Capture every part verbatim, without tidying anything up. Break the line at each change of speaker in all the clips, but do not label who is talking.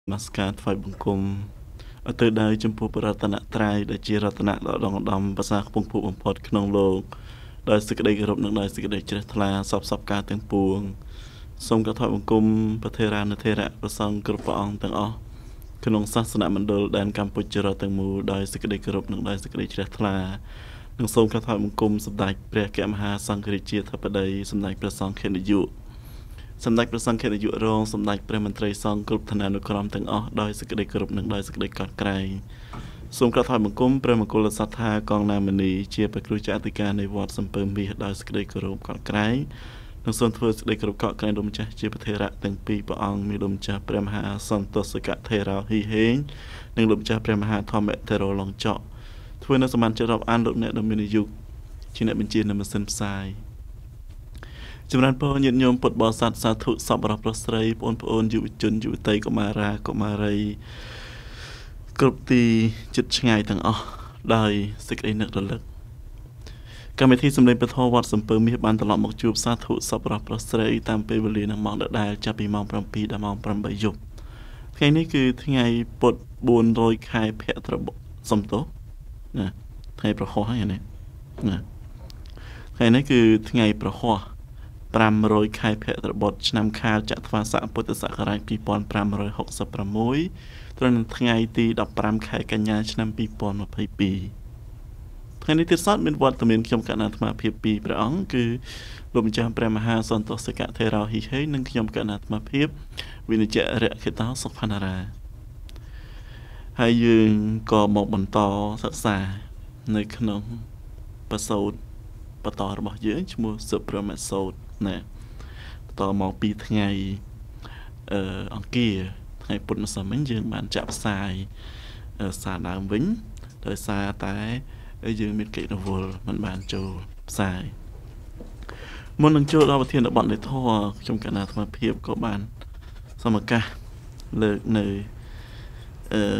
มาสการไฟบุญกุมอัตได้จมพูปรัตนตรายได้จีรัตนะดองดำภาษาพงผูบพอดขนมโลกได้สิกได้กรบนักได้สิกได้เจริญทลาสอบสับการเต็มปวงทรงกระทอยบุญกุมประเทศราชเทระประสังกระปองต่างอ๋อขนมศาสนามันโดลแดนกัมพูชาต่างมูได้สิกได้กรบนักได้สิกได้เจริญทลานังทรงกระทอยบุญกุมสมเด็จพระแก้วมหาสังฆริจีทัพใดสมเด็จพระสังฆนิยุสำนักประสังเขตอายุรองสำนักประมันตรีซองกรุบธนานุกรมทั้งอ๋อโดยสกเดกรุบหนึ่งโดยสกเดกอดไกรสมกระถอยมังกุมประมกุลสัทธากองนามณีเชียประครูจาติการในวัดสัมเปิมบีโดยสกเดกรุบกอดไกรทั้งส่วนทว่าสกเดกรุบกอดไกรดมจ่าเชียประเทระตั้งปีปะองมีดมจ่าประมหาสันตสกะเทราฮีเฮงหนึ่งดมจ่าประมหาทอมเบเทโรลองเจาะทว่านักสมานจะรับอ่านดมเนดมินยุกชินเนบัญชีนำมาเซ็นไซจำนวนพอญาติโยมปดบอสัตสาธุสับรับประสรัยปนปนอยู่จนอยู่ไตก็มาราก็มาไรกรุบตีจุดไงต่างอ๋อได้สิกไอนึกระลึกการไปที่สำเร็จประทวัดสัมเปิมีบานตลอดหมกจูบสาธุสับรับประสรัยตามไปบริเวณมองได้จะปีมองปรำปีดามองปรำใบยุบไงนี่คือไงปดบุญโดยคายเพะตระบสมโตนะไงประคอให้เนี่ยนะไงนี่คือไงประคอปรำโรยคายเพะตระบดนำข่าวจากภาษาพุทธศักราชปีปอนปรำโรยหกสิบประมุยตอนนั้นไงตีดับปรำคายกัญญาชนำปีปอนมาพายปีทางนี้ที่ซอดเป็นวัดตะเมียนขยมกันอาตมาเพียบปีประองคือลมจามพระมหาสันตสกะเทราฮิเฮนึงขยมกันอาตมาเพียบวินิจเจระเขตาสุพนาราให้ยืนก่อหมอกบนต่อศึกษาในขนมประสูตรประต่อระบบเยอะชั่วโมงสุปรมาโซดนะต่อมองปีทั้งไงเอ่ออังกีไงปุ่นสมัยยืนมันจับสายเอ่อสาดามวิ่งโดยสาแต่ไอ้ยืนมีเกณฑ์วัวมันบานโจสายมันนังโจเราประเทศบอลในท่อชมกันนาธรรมเพียบก็บานสมการเลิกเนยเอ่อ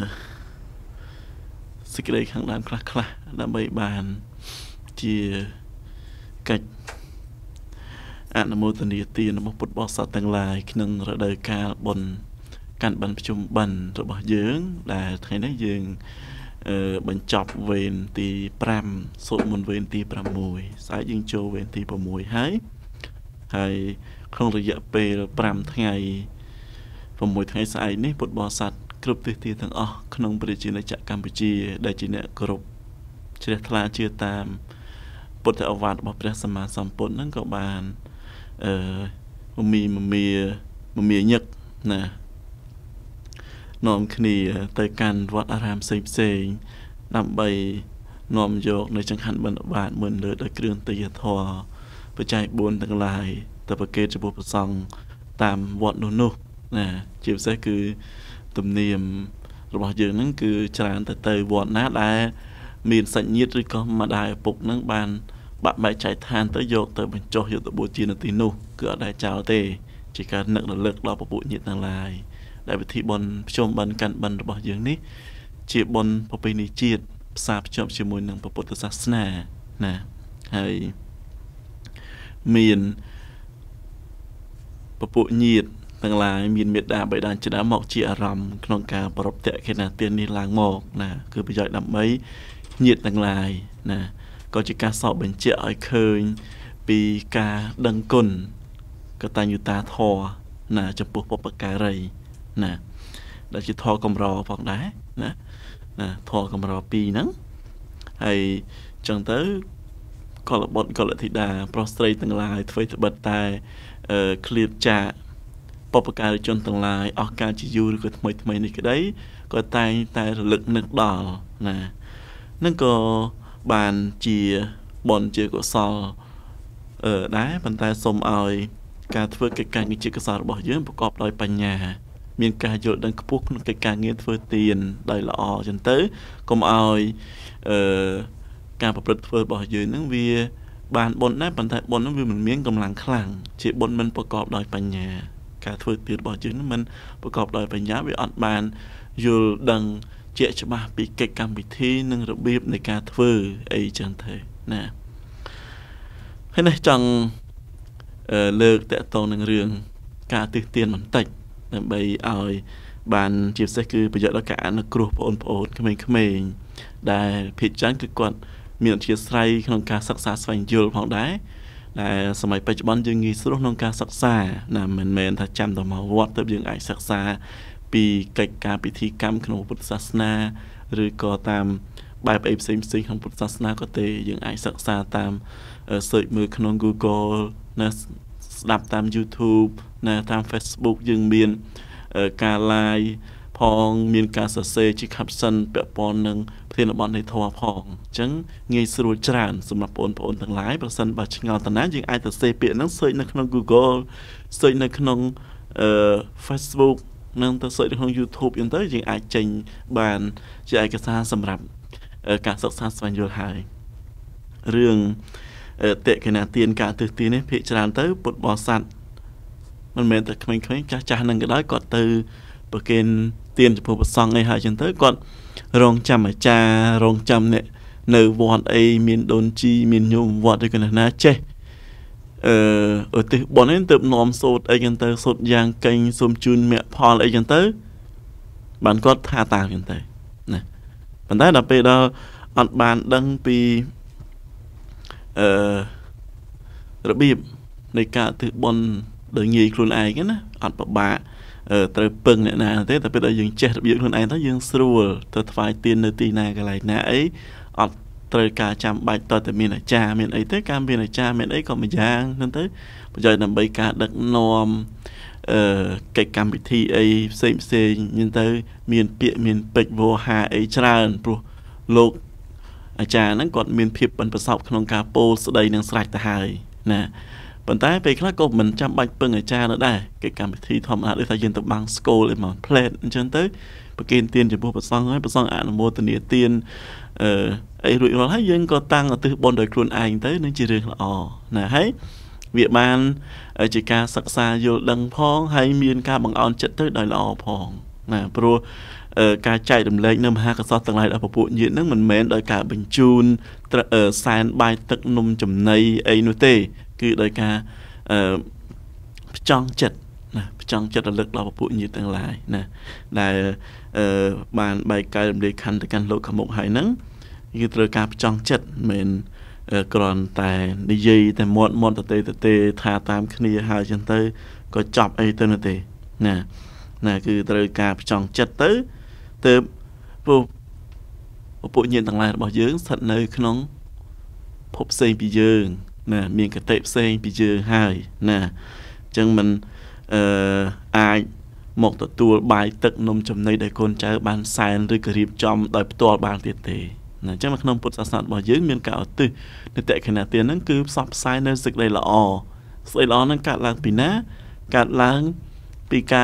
สิกเลยข้างด้านคลาคลาด้านใบบานเจียกัดอนุโมทนีตีนมาปุตบอสัตต่างลายขนึงระเดยการบนการบรรจุบันระบเยื้องแต่ไทยนั้นยืงบรรจบเวนตีปรำสุมนเวนตีปรำมวยสายยิงโจเวนตีปรำมวยให้ให้คงระยะเปรปรำทั้งไงปรำมวยทั้งไงสายนี่ปุตบอสัตกรุบตีตีทั้งอ๋อขนมปริจินจากกัมพูชีได้จีเนกรุบเชื่อทลาเชื่อตามปุตตะอวาดบอกพระสมมาสัมปุนั่นก็บานเอ่อมันมีมันมีมันมียึกนะนอมคณีเตยกันวัดอารามเซงเซงนำใบนอมโยกในจังหันบรรบาทเหมือนเลือดเครื่องตีทอประจัยบุญทั้งหลายแต่ประเกศจะบุปผองตามวัดนุนุนะจีบใช่คือตุ่มเนียมระบาดยืนนั่นคือจานแต่เตยวัดนัดได้มีสัญญาหรือก็มาได้ปุกนั่งบานบะใบใจทานtớiโยกtới bên cho hiệu tới bộ chi là tí nu cứ ở đại chào tê chỉ cần nợ là lực lo bộ nhiệt năng lại đại vị thị bồn chôm bần cạnh bần bỏ dưỡng ní chỉ bồn bộ bên ní chiết sạp chôm chỉ mùi nâng bộ bộ sát nè nè hay miền bộ bộ nhiệt năng lại miền miệt đà bảy đàn chỉ đã mọc chỉ rầm non cà bờ rập tệ khi nào tiền đi làng mọc nè cứ bây giờ đậm mấy nhiệt năng lại nèก็จะการสอบเป็นเจ้าไอ้เคยปีกาดังกุนก็ตายอยู่ตาทอน่ะจะปลุกปปกาไรน่ะได้จะทอกำรอฟังได้นะน่ะทอกำรอปีนั้นไอ้จังเตอก็ละบทก็ละธิดาโปรสเตรต่างลายทวีตบัดตายเอ่อคลีบจ่าปปกาจนต่างลายออกการจิยูก็ทำไมทำไมนี่ก็ได้ก็ตายตายระลึกนึกดอลน่ะนั่นก็บานเจียบอนเจียก็ซอเออได้บรรดาสมเอาการทำกิจการกิจการสารบอกเยอะประกอบโดยปัญญามีการโยนดังพวกกิจการเงินเฟ้อเตียนได้ละอจนเต๋อก็มาเอาเอ่อการประพฤติเฟ้อบอกเยอะนั่งเวียบานบนได้บรรดาบนนั่งเวียมันเมียงกำลังคลั่งเจียบนมันประกอบโดยปัญญาการทำเตียนบอกเยอะนั่นมันประกอบโดยปัญญาวิอัดบานโยดังเจ้าจะมาปีกิจกรรมวิธีหนึ่งระเบียบในการทำไอ้จังเถอะนะให้ในจังเอ่อเลิกแต่ตอนหนึ่งเรื่องการตื่นเต้นมันติดในใบเอา bàn chia sẻ cứ bây giờ là cả nó group ổn ổn cái mình cái mình đạiผิด chán คือ គាត់ មាន ជាស្រ័យ ក្នុង ការ សិក្សា ស្វែង យល់ ផង ដែរ ដែល សម័យ បច្ចុប្បន្ន យើង ងាយ ស្រួល ក្នុង ការ សិក្សា ណា មិន មែន ថា ចាំ តែ មក វត្ត ទៅ យើង អាច សិក្សា ពី កិច្ចការ ពិធីកម្ម ក្នុង ពុទ្ធ សាសនា ឬ ក៏ តាម បែប អី ផ្សេង ផ្សេង ក្នុង ពុទ្ធ សាសនា ក៏ ទេ យើង អាច សិក្សា តាម search មើល ក្នុង Google ណា ស្ដាប់ តាម YouTube ណា តាម Facebook យើង មាន ការ live ផង មាន ការ សរសេរ ជា caption ពាក់ព័ន្ធ នឹង ប្រធានបទ នៃ ធម៌ ផង អញ្ចឹង ងាយ ស្រួល ច្រើន សម្រាប់ បងប្អូន ទាំង ឡាយ ប្រសិន បើ ឆ្ងល់ តាណា យើង អាច សរសេរ ពាក្យ ហ្នឹង search នៅ ក្នុង Google search នៅ ក្នុង Facebook នឹង ទៅ search នៅ ក្នុង YouTube អញ្ចឹង ទៅ យើង អាច ចេញ បាន ជា ឯកសារ សម្រាប់ ការ សិក្សា ស្វែង យល់ ហើយ រឿង តេកេណាទាន ការ ទិសទាន នេះ ភាគ ច្រើន ទៅ ពុទ្ធ បរិស័ទ មិន មែន តែ ក្មេងៗ ចាស់ចាស់ នឹង ក៏ ដោយ គាត់ ទៅ ប្រគេន ទាន ចំពោះ ព្រះសង្ឃ អី ហើយ ចឹង ទៅ គាត់ រងចាំ អាចារ្យ រងចាំ អ្នក នៅ វត្ត អី មាន ដូនជី មាន ញោម វត្ត ឬ ក៏ ណា ចេះ អឺ ឧទ្ទិស បុណ្យ នេះ ទើប នាំ សូត្រ អី ចឹង ទៅ សូត្រ យ៉ាង កេង សូម ជូន មគ្គ ផល អី ចឹង ទៅ បាន គាត់ ថា តាម ចឹង ទៅ ណា ប៉ុន្តែ ដល់ ពេល ដល់ អត់ បាន ដឹង ពី អឺ របៀប នៃ ការ ឧទ្ទិស បុណ្យ ដោយ ងាយ ខ្លួន ឯង ណា អត់ ពិបាក ត្រូវ ពឹង អ្នក ណា ទេ តែ ពេល ដល់ យើង ចេះ របៀប ខ្លួន ឯង ទៅ យើង ស្រួល ទៅ ថ្វាយ ទាន នៅ ទី ណា កន្លែង ណា អី អត់ ត្រូវ ការ ចាំ បាច់ តើ តែ មាន អាចារ្យ មាន អី ទេ ការ មាន អាចារ្យ មាន អី ក៏ ម្យ៉ាង ហ្នឹង ទៅ ប្រយោជន៍ ដើម្បី ការ ដឹក នាំ អឺ កិច្ច កម្ម វិធី អី ផ្សេង ផ្សេង ហ្នឹង ទៅ មាន ពាក្យ មាន ពេចន៍ វោហា អី ច្រើន ព្រោះ លោក អាចារ្យ ហ្នឹង គាត់ មាន ភាព ប៉ិន ប្រសប់ ក្នុង ការ ពោល ស្ដី នឹង ស្រេច ទៅ ហើយ ណា ប៉ុន្តែ ពេល ខ្លះ ក៏ មិន ចាំ បាច់ ពឹង អាចារ្យ នៅ ដែរ កិច្ច កម្ម វិធី ធម្មតា ដូច ថា យើង ទៅ បាំង ស្គរ អី មក ផ្លែត អញ្ចឹង ទៅ ប្រគេន ទាន ចំពោះ ព្រះសង្ឃ ហើយ ព្រះសង្ឃ អនុមោទនា ទាន អឺ អី រួច រាល់ ហើយ យើង ក៏ តាំង ឧទ្ទិស បុណ្យ ដោយ ខ្លួន ឯង ទៅ នឹង ជា រឿង ល្អ ណា ហើយ វា បាន ជា ការ សិក្សា យល់ ដឹង ផង ហើយ មាន ការ បង្អន់ ចិត្ត ទៅ ដោយ ល្អ ផង ណា ព្រោះ ការ ចែករំលែក នៅ មហាកុសល ទាំង ឡាយ ដល់ ពពួក ញាតិ ហ្នឹង មិនមែន ដោយ ការ បញ្ជូន សែន បាយ ទឹក នំ ចំណី អី នោះ ទេ គឺ ដោយ ការ អឺ ផ្ចង់ ចិត្ត ណា ផ្ចង់ ចិត្ត រលឹក ដល់ ពពួក ញាតិ ទាំង ឡាយ ណា ដែល អឺ បាន បែក កាយ រំលែក ខន្ធ ទៅ កាន់ លោក ខាង មុខ ហើយ ហ្នឹង គឺ ត្រូវ ការ ផ្ចង់ ចិត្ត មិន គ្រាន់ តែ និយាយ តែ មាត់ មាត់ ទទេ ទទេ ថា តាម គ្នា ហើយ ចឹង ទៅ ក៏ ចប់ អី ទៅ នោះ ទេ ណា ណា គឺ ត្រូវ ការ ផ្ចង់ ចិត្ត ទៅ ទើប ព្រោះ ពពួក ញាតិ ទាំង ឡាយ របស់ យើង ស្ថិត នៅ ក្នុង ភព ផ្សេង ពី យើង ណា មាន គតិ ផ្សេង ពី យើង ហើយ ណា ចឹង មិន អឺ អាច មក ទទួល បាយ ទឹក នំ ចំណី ដែល កូន ចៅ បាន សែន ឬ ក៏ រៀបចំ ដោយ ផ្ទាល់ បាន ទៀត ទេ ណា ចឹង នៅ ក្នុង ពុទ្ធ សាសនា របស់ យើង មាន ការ ឧទ្ទិស នៅ តេកេណាទាន ហ្នឹង គឺ ផ្សព្វ ផ្សាយ នៅ សេចក្តី ល្អ ស្អី ល្អ ហ្នឹង កើត ឡើង ពី ណា កើត ឡើង ពី ការ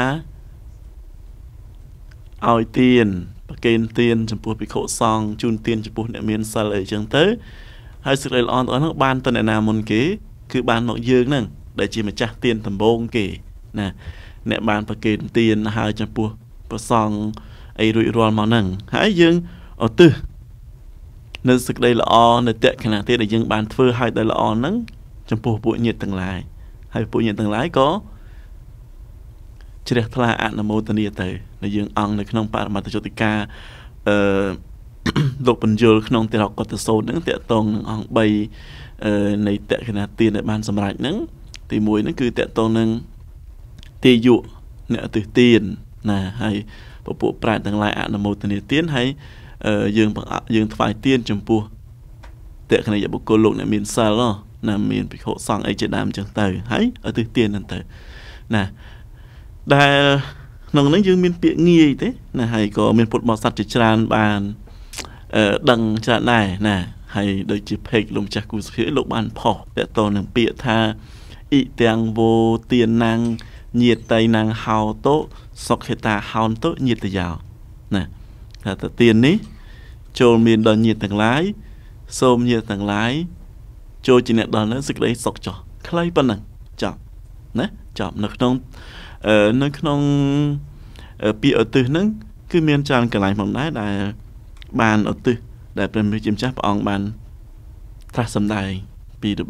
ឲ្យ ទាន ប្រគេន ទាន ចំពោះ ភិក្ខុ សង្ឃ ជូន ទាន ចំពោះ អ្នក មាន សិល អី ចឹង ទៅ ហើយ សេចក្តី ល្អ ទាំង អស់ ហ្នឹង បាន ទៅ អ្នក ណា មុន គេ គឺ បាន មក យើង ហ្នឹង ដែល ជា ម្ចាស់ ទាន ដំបូង គេ ណា អ្នក បាន ប្រគេន ទាន ហើយ ចំពោះ ព្រះសង្ឃ អី រួច រាល់ មក ហ្នឹង ហើយ យើង ឧទ្ទិស នៅ សេចក្តី ល្អ នៅ តេកេណាទាន ដែល យើង បាន ធ្វើ ឲ្យ ដោយ ល្អ ហ្នឹង ចំពោះ ពួក ញាតិ ទាំង ឡាយ ហើយ ពួក ញាតិ ទាំង ឡាយ ក៏ ជ្រះថ្លា អនុមោទនា ទៅ ដែល យើង អង្គ នៅ ក្នុង បរមត្ថ ជតិកា អឺ លោក បញ្យល ក្នុង តិរកតសូត្រ ហ្នឹង តាក់ទង នឹង អង្គ បី អឺ នៃ តេកេណាទាន ដែល បាន សម្រេច ហ្នឹង ទី មួយ ហ្នឹង គឺ តាក់ទង នឹង ទាយុ អ្នក ឧទ្ទិស ទាន ណា ហើយ ពពួក ប្រែត ទាំង ឡាយ អនុមោទនា ទាន ហើយ អឺ យើង យើង ថ្វាយ ទាន ចំពោះ តេកេណាយ បុគ្គល លោក អ្នក មាន សិល ណា មាន ភិក្ខុ សង្ឃ អី ជា ដើម ចឹង ទៅ ហើយ ឧទ្ទិស ទាន ហ្នឹង ទៅ ណា ដែល ក្នុង ហ្នឹង យើង មាន ពាក្យ ងាយ ទេ ណា ហើយ ក៏ មាន ពុទ្ធ បរិស័ទ ជា ច្រើន បាន អឺ ដឹង ច្រើន ដែរ ណា ហើយ ដូច ជា ពេក លោកម្ចាស់ គូសុភា លោក បាន ផុស តាក់ទង នឹង ពាក្យ ថា អ៊ីទាំង វោ ទាន ណាំង ញាតៃ ណាំង ហោតុ សុខេតា ហោនតុ ញាតយោ ណា ថា ទៅ ទាន នេះ ចូល មាន ដល់ ញាតិ ទាំង ឡាយ សូម ញាតិ ទាំង ឡាយ ចូល ជា អ្នក ដល់ នៅ សេចក្តី សុខ ចុះ ខ្លី ប៉ុណ្ណឹង ចប់ ណា ចប់ នៅ ក្នុង អឺ នៅ ក្នុង ពាក្យ ឧទ្ទិស ហ្នឹង គឺ មាន ច្រើន កន្លែង ផង ដែរ ដែល បាន ឧទ្ទិស ដែល ព្រះ មេ ជា ម្ចាស់ ព្រះអង្គ បាន ត្រាស់ សម្ដែង ពី របៀប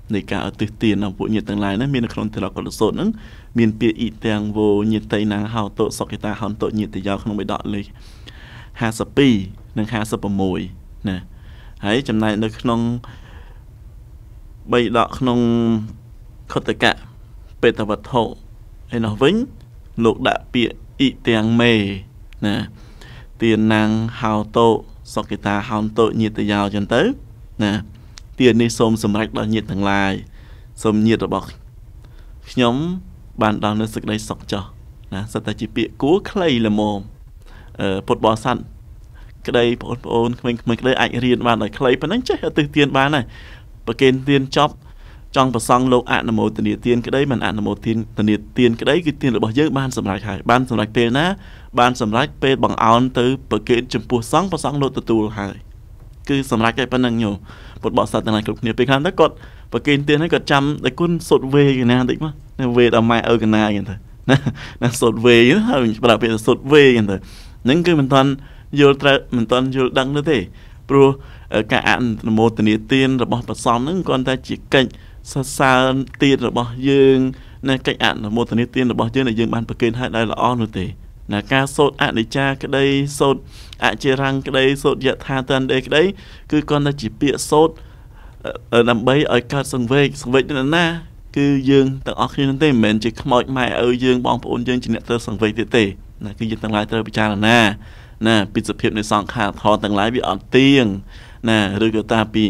ในการเอาตื่นเตียนเอาพวกเงียต่างหลายนั้นมีในครองแต่ละคนโซนนั้นมีเปียอีแตงโวเงียไตนางเฮาโตสกิตาเฮาโตเงียแต่ยาวขนมใบดอกเลยฮาสปีนังฮาสปมวยนะให้จำนายในขนมใบดอกขนมคตกะเปตวัตโตไอ้หนอวิ่งลูกดะเปียอีแตงเมนะเตียนนางเฮาโตสกิตาเฮาโตเงียแต่ยาวจนเต้นะเตียนในสมสำรักดอกเงียต่างหลายสมเงียตบอกnhóm bạn đang nói sự đây sọc cho nè sao ta chỉ bị cố clay là mồm ờ bột bò sẵn cái đây bột ôn mình mình cái đây ảnh riêng bạn nói clay phải nói chết ở từ tiền bán này và kênh tiền chop trong và xong lâu ảnh là một tiền tiền cái đấy mình ảnh là một tiền tiền tiền cái đấy cái tiền là bao nhiêu ban sầm lại hải ban sầm lại pe ná ban sầm lại pe bằng áo từ và kênh chấm pua xong và xong lâu từ từ hải cứ sầm lại cái phần năng nhiều bột bò sẵn này cũng nhiều pe khăn đó còn và kênh tiền hay còn trăm để quân sốt về cái nào đấy mà về tao mai ở cái này vậy thôi nè sốt về á đặc biệt là sốt về vậy thôi những cái mình toàn vô mình toàn vô đăng nữa thế pro ở cả anh một tiền tiền rồi bỏ vào xong những con ta chỉ cạnh xa xa tiền rồi bỏ dương nè cạnh anh là một tiền tiền rồi bỏ dương là dương ban bậc kênh hai đây là on rồi thế là ca sốt anh để cha cái đây sốt anh chia răng cái đây sốt dạ tha tên đây cái đấy cứ con ta chỉ bịa sốt ở nằm bấy ở cao sông về sông về nên na cứ dương tận ở khi nên mình chỉ mọi mai ở dương bong ôn dương chỉ nhận tơ sông về tê tê là cứ dương tận lái tơ bị cha là na nè bị sập hiệpในสองขาทอtận lái bị ẩn tiếng nè rồi người ta bị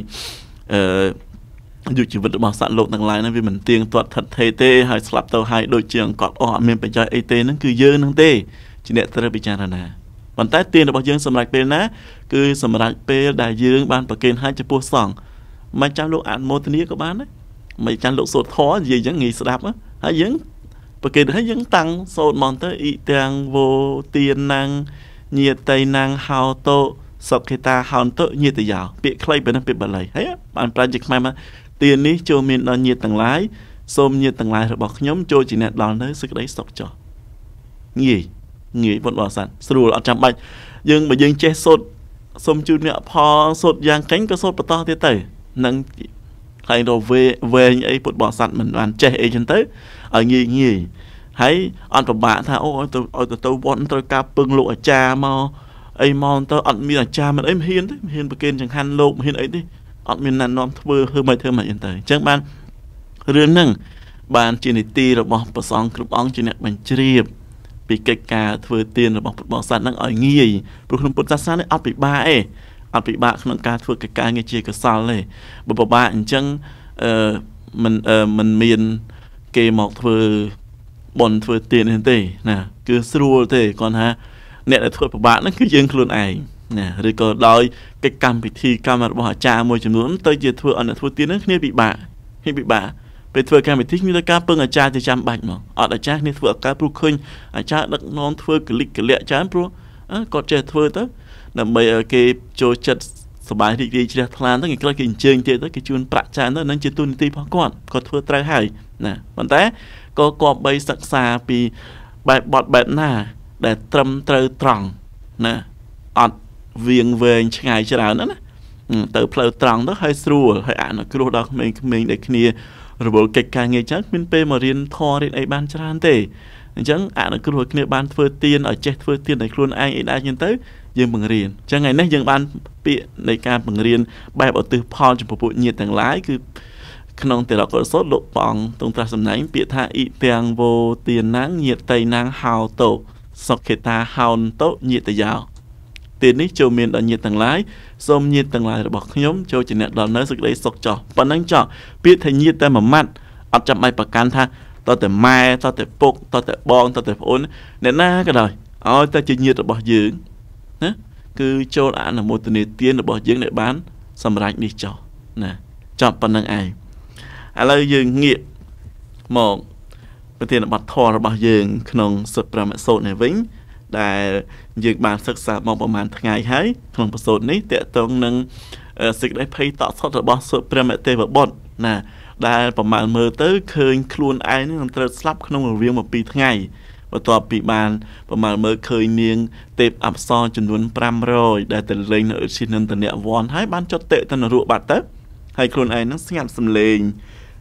อยู่ชีวิตរបស់សត្វលោកទាំងឡាយហ្នឹងវាមិនទៀងទាត់ថិតថេរទេហើយស្លាប់ទៅហើយដូចជាអង្កត់អស់អត់មានបច្ច័យអីទេហ្នឹងគឺយើងហ្នឹងទេជាអ្នកត្រូវពិចារណាប៉ុន្តែទានរបស់យើងសម្រាប់ពេលណាគឺសម្រាប់ពេលដែលយើងបានប្រគេនឲ្យចំពោះសង្ឃមិនចាំលោកអនុមោទនាក៏បានដែរមិនចាំលោកសូត្រធម៌និយាយអញ្ចឹងងាយស្ដាប់ហើយយើងប្រគេនឲ្យយើងតាំងសូត្រមកទៅអ៊ីទាំងវោទានណាំងញាតៃណាំងហោតោសុខេតាហោតោញាតយោពាក្យខ្លីប៉ុណ្ណឹងពាក្យបាលីហើយបានប្រាជ្ញខ្មែរមកទាននេះចូលមានដល់ញាតទាំងឡាយសូមញាតទាំងឡាយរបស់ខ្ញុំចូលជាអ្នកដល់នៅសេចក្តីសុខចុះងាយងាយប៉ុនបោះសានស្រួលអត់ចាំបាច់យើងបើយើងចេះសូត្រសូមជូនអ្នកផលសូត្រយ៉ាងកេញក៏សូត្របន្តទៀតទៅនឹងហើយដល់វេវែងអីពុតបោះសัตว์មិនបានចេះអីចឹងទៅឲ្យងាយងាយហើយអត់ពិបាកថាអូឲ្យទៅឲ្យទៅទៅវត្តត្រូវការពឹងលោកអាចារ្យមកអីមកទៅអត់មានអាចារ្យមិនអីមិនហ៊ានទេមិនហ៊ានប្រគេនចង្ហាន់លោកមិនហ៊ានអីទេអត់មានណែនាំធ្វើធ្វើមិនធ្វើមិនអីទៅអញ្ចឹងបានរឿងហ្នឹងបានជានីតិរបស់ព្រះសង្ឃគ្រប់អង្គជាអ្នកបញ្ជ្រាបពីកិច្ចការធ្វើទានរបស់ពុទ្ធបរិស័ទហ្នឹងឲ្យងាយព្រោះក្នុងពុទ្ធសាសនានេះអត់ពិបាកទេអត់ពិបាកក្នុងការធ្វើកិច្ចការងារជាកុសលទេបើពិបាកអញ្ចឹងអឺមិនមិនមានគេមកធ្វើបន់ធ្វើទានទេណាគឺស្រួលទេគាត់ថាអ្នកដែលធ្វើពិបាកហ្នឹងគឺយើងខ្លួនឯងណាឬក៏ដោយកិច្ចកម្មពិធីកម្មរបស់អាចារ្យមួយចំនួនទៅជាធ្វើអត់ធ្វើទានហ្នឹងគ្នាពិបាកគ្នាពិបាកពេលធ្វើកម្មវិធីមានតែការពឹងអាចារ្យជាចាំបាច់ហ្មងអត់អាចារ្យគ្នាធ្វើអការព្រោះឃើញអាចារ្យដឹកនាំធ្វើកលិកកលៈច្រើនព្រោះគាត់ចេះធ្វើទៅដើម្បីឲ្យគេចូលចិត្តសบายរីករាយជ្រះថ្លាទៅគេខ្លះគេអញ្ជើញទៀតទៅគេជូនប្រាក់ច្រើនទៅនឹងជាទូនីតិរបស់គាត់គាត់ធ្វើត្រូវហើយណាប៉ុន្តែក៏គប្បីសិក្សាពីបែបបត់បែបណាដែលត្រឹមត្រូវត្រង់ណាអត់វៀងវែងឆ្ងាយច្រើនណាណាទៅផ្លូវត្រង់ទៅហើយស្រួលហើយអនុគ្រោះដល់ក្មេងៗដែលគ្នារវល់កិច្ចការងារច្រើនមានពេលមករៀនធម៌រៀនអីបានច្រើនទេអញ្ចឹងអនុគ្រោះឲ្យគ្នាបានធ្វើទានឲ្យចេះធ្វើទានឲ្យខ្លួនឯងអីដែរចឹងទៅយើងបង្រៀនអញ្ចឹងថ្ងៃនេះយើងបានពាក្យនៃការបង្រៀនបែបឧទ្ទិសផលចំពោះពួកញាតិទាំងឡាយគឺក្នុងតិរកុសលលោកព្រះអង្គទ្រង់ត្រាស់សម្ដែងពាក្យថាអ៊ីទាំងវោទានណាំងញាតៃណាំងហោតោសុខេតាហោនតោញាតយោទាននេះចូលមានដល់ញាតិទាំងឡាយសូមញាតិទាំងឡាយរបស់ខ្ញុំចូលជាអ្នកដល់នៅសេចក្តីសុខចោះប៉ុណ្ណឹងចោះពាក្យថាញាតិតែមួយម៉ាត់អត់ចាំបាច់ប្រកាន់ថាតតែម៉ែតតែពុកតតែបងតតែប្អូនអ្នកណាក៏ដោយឲ្យតែជាញាតិរបស់យើងណាគឺចូលអនុមោទនាទានរបស់យើងដែលបានសម្រេចនេះចោះណាចប់ប៉ុណ្្នឹងឯងឥឡូវយើងងាកមកប្រធានបទធម៌របស់យើងក្នុងសិទ្ធិប្រមសូត្រនេះវិញដែលយើងបានសិក្សាមកប្រហែលថ្ងៃហើយក្នុងប្រសូតនេះតកតងនឹងសេចក្តីភ័យតក់ស្លុតរបស់សុព្រះមទេវបុត្រណាដែលប្រមាណមើលទៅឃើញខ្លួនឯងនឹងត្រូវស្លាប់ក្នុងរវាងពីរថ្ងៃបន្ទាប់ពីបានប្រមាណមើលឃើញនាងទេពអប្សរចំនួនប្រាំរយដែលទៅលេងនៅឧទ្យាននន្តនវ័នហើយបានចុតតិទៅនរកបាត់ទៅហើយខ្លួនឯងនឹងស្ងាត់សំឡេង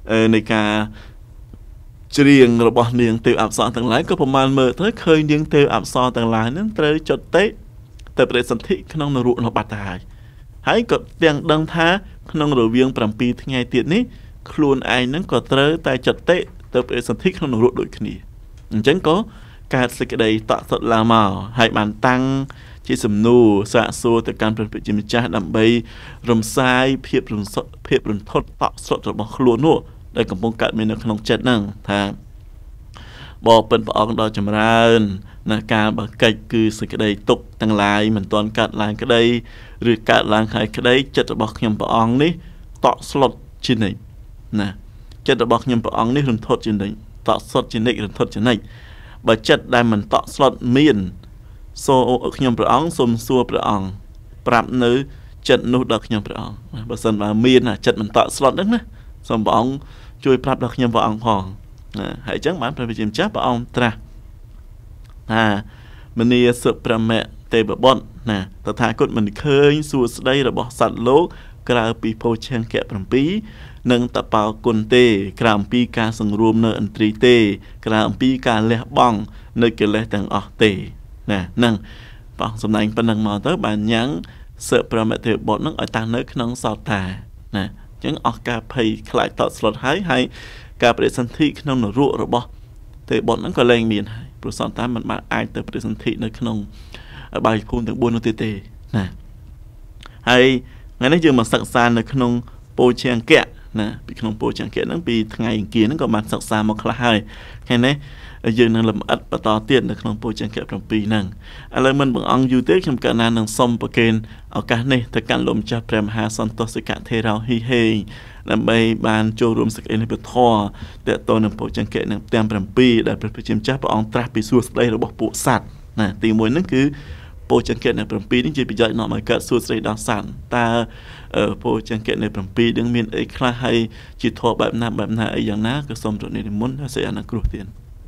ในการเรียงระบบเนียงเตียวอับซอนต่างหลายก็ประมาณเมื่อเธอเคยเนียงเตียวอับซอนต่างหลายนั้นเธอจดเตะแต่ประเด็นสันติขนมนรุนบัตายให้กดเตียงดังท้าขนมหรือเวียงปรำปีทั้งไงเตียนี้ครูนไอ้นั้นก็เตะแต่จดเตะแต่ประเด็นสันติขนมนรุโดยขณีจังก็การสกัดต่อสดลามาให้มันตั้งที่สำนูสะสวแต่การเป็นปิจิมจ้าดำใบรำไส้เพียบรุนเพียบรุนทดต่อสดระบบครัวนู่ได้กับปงกัดเมนูขนมเจ็ดนั่งทางบอกเป็นปอกดอกจำราญนาการบักไก่คือสกัดตกตั้งลายเหมือนตอนกัดลายก็ได้หรือกัดลายใครก็ได้จัดระบบยำปองนี้ต่อสดชิ้นหนึ่งนะจัดระบบยำปองนี้รุนทดชิ้นหนึ่งต่อสดชิ้นหนึ่งรุนทดชิ้นหนึ่งบัดจัดได้เหมือนต่อสดมีนโซ่ขยำประองสมซัวประองปรับเนื้อจัดนุดดอกขยำประองบัดสันว่ามีนอ่ะจัดมันต่อสดนั่นนะสมประองช่วยปรับดอกขยำประองพองหายจังมันเป็นจิมจ้าประองตราอ่ามันนี่สืบประเมะเตบบบอนนะแต่ท้ายกดมันเคยสู้ได้ระบบสัตว์โลกกลายปีโพเชงแกะปรำปีนังตะเปากุนเตกลางปีการสังรวมเนอันตรีเตกลางปีการเละบ้องเนกเละแต่งออกเตนะนั่งปองสำนักเป็นนังมอเตอร์บานยังเสือประมาทเถบทนั่งอ่อยตาเนื้อขนมสอดตานะยังออกกาเพย์คลายต่อสลดหายให้การปฏิสันติขนมหนรั่วหรือบ่เถบทนั่งก็แรงเมียนให้ปรุสอนตามันมาอายแต่ปฏิสันติในขนมใบพูนถึงบุญนุติเตนะให้งั้นนี่จึงมาสักซานในขนมโปเชียงแกะนะปีขนมโปเชียงแกะนั่งปีทั้งไงเกียนั่งก็มาสักซานมาคลายแค่นี้ยืนนั่งลำอัดปะตอเตี้ยนในขนมโปเชียงแกะประปีนั่งอะไรมันบังอังยูเต้ชมการนานนังซอมประเกณฑ์เอาการนี่แต่การลมจับแปรมหาสันตสกัดเทเราฮิเฮนำไปบานโจรวมสกัดในปะท่อแต่ตัวนังโปเชียงแกะนังเต็มประปีได้ประพิจิมจับประองตราปีสู้ได้ระบบปุสัตนะตีมวยนั่นคือโปรจังเกตในประปีนี้จะไปย่อยหน่อมาเกิดสู้ใส่ดาวสันตาโปรจังเกตในประปีดึงมีนไอ้คลาให้จิตทอแบบนั้นแบบนั้นไอ้อย่างนั้นก็สมรสในมุนถ้าเสียนักกรุเตียน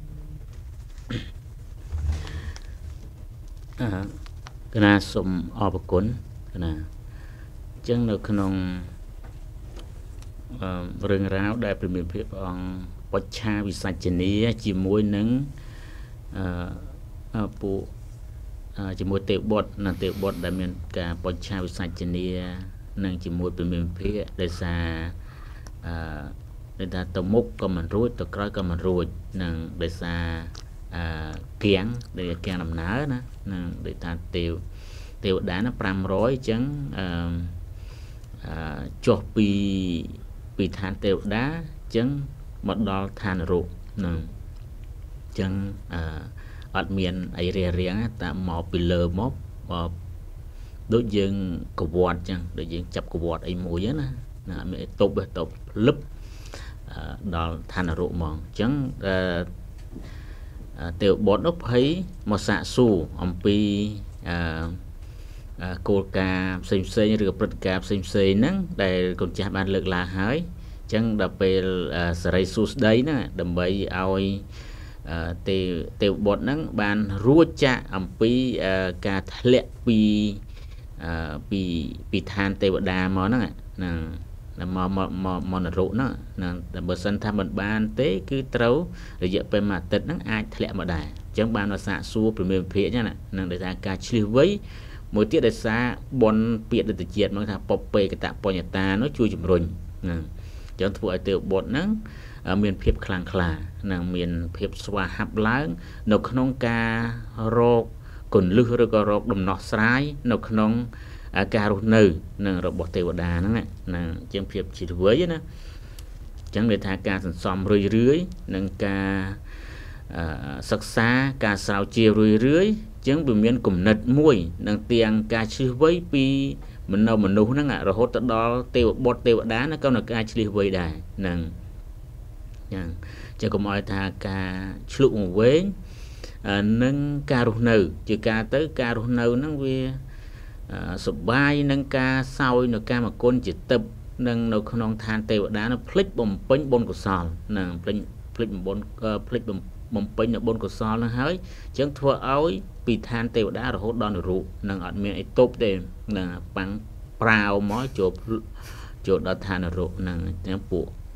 ก็น่าสมออกกุนก็น่าจังในขนมเรื่องราวได้เป็นมีเพียบองปัจฉาวิสัชนีจีมวยนึงปูจีมวยเตะบดนั่นเตะบดได้มีการปัจฉาวิสัชนีนั่งจีมวยเป็นมีเพียบได้ซาได้ซาตมุกก็มันรู้ตะกร้อยก็มันรู้นั่งได้ซาเกียงได้เกียงนำหนานะนั่งได้ซาเตียวเตียวด้านนั้นปรามร้อยจังจบปีปีทานเตียวด้าจังหมดดอลทานรุนั่งจังอัดเมียนไอเรียเรียงแต่หมอปีเลอมอบโดยยังกบวดจังโดยยังจับกบวดไอหมูเยอะนะนะมีตบตบลึบดอลทานรุมองจังเตียวบดนกให้มาสะสูอมปีโกกาเซมเซหรือปรดกาเซมเซนั่งได้คนจ่าบ้านเลิกลาหายจังดับไปสไลซูสได้นะดับไปเอาเตียวเตียวบดนั่งบ้านรู้จะอมปีการทะเลปีปีปีทานเตียวดามอนั่งนั่งมอมอมอมอนรุนั่งนั่งแต่เบอร์สันทำบนบ้านเต้คือเต้าหรือจะไปมาติดนั่งอาจทะเลมาได้จังบ้านภาษาซูเป็นเมืองเพียเนี่ยนะนั่งได้จากการชีวิตมวยเตี้ยได้ซาบอลเปียดได้เจียดมันทำปอบเปย์กระตะปอยตาน้อยช่วยจุ่มรุนนั่งจังถั่วเตียวบดนั่งเมียนเพียบคลางคลานั่งเมียนเพียบสวาหับล้างนกขนงกาโรคกุนลึกหรือก็โรคดมนอสายนกขนงการุณนึนั่งระบบเทวดานั่นแหละนั่งจังเพียบชีวิตนะจังในทางการสันซ้อมเรื่อยๆนั่งการศึกษาการสาวเจียวเรื่อยๆจังเป็นเมียนกลุ่มนัดมวยนั่งเตียงการชีวิตปีมันเอามันนู้นั่งอ่ะเราหดตดอเทวบทเทวดานั่นก็นักการชีวิตได้นั่งยังจะก็มอยทางการชุกเว้นนั่งการุณนึจะการtớiการุณนึนั่งเวียสบายนั่งกาเศร้านั่งกามาก้นจิตตึบนั่งเราขนองทานเตวดานั่งพลิกบ่มเป็นบนกุศลนั่งพลิกพลิกบนพลิกบ่มบ่มเป็นบนกุศลนั่งเฮ้ยจังทั่วเอาปีทานเตวดาเราหดดอนรู้นั่งอัดเมียไอ้ตบเดมนั่งปังเปล่าหมอโจบโจดดอทานรู้นั่งจังปู่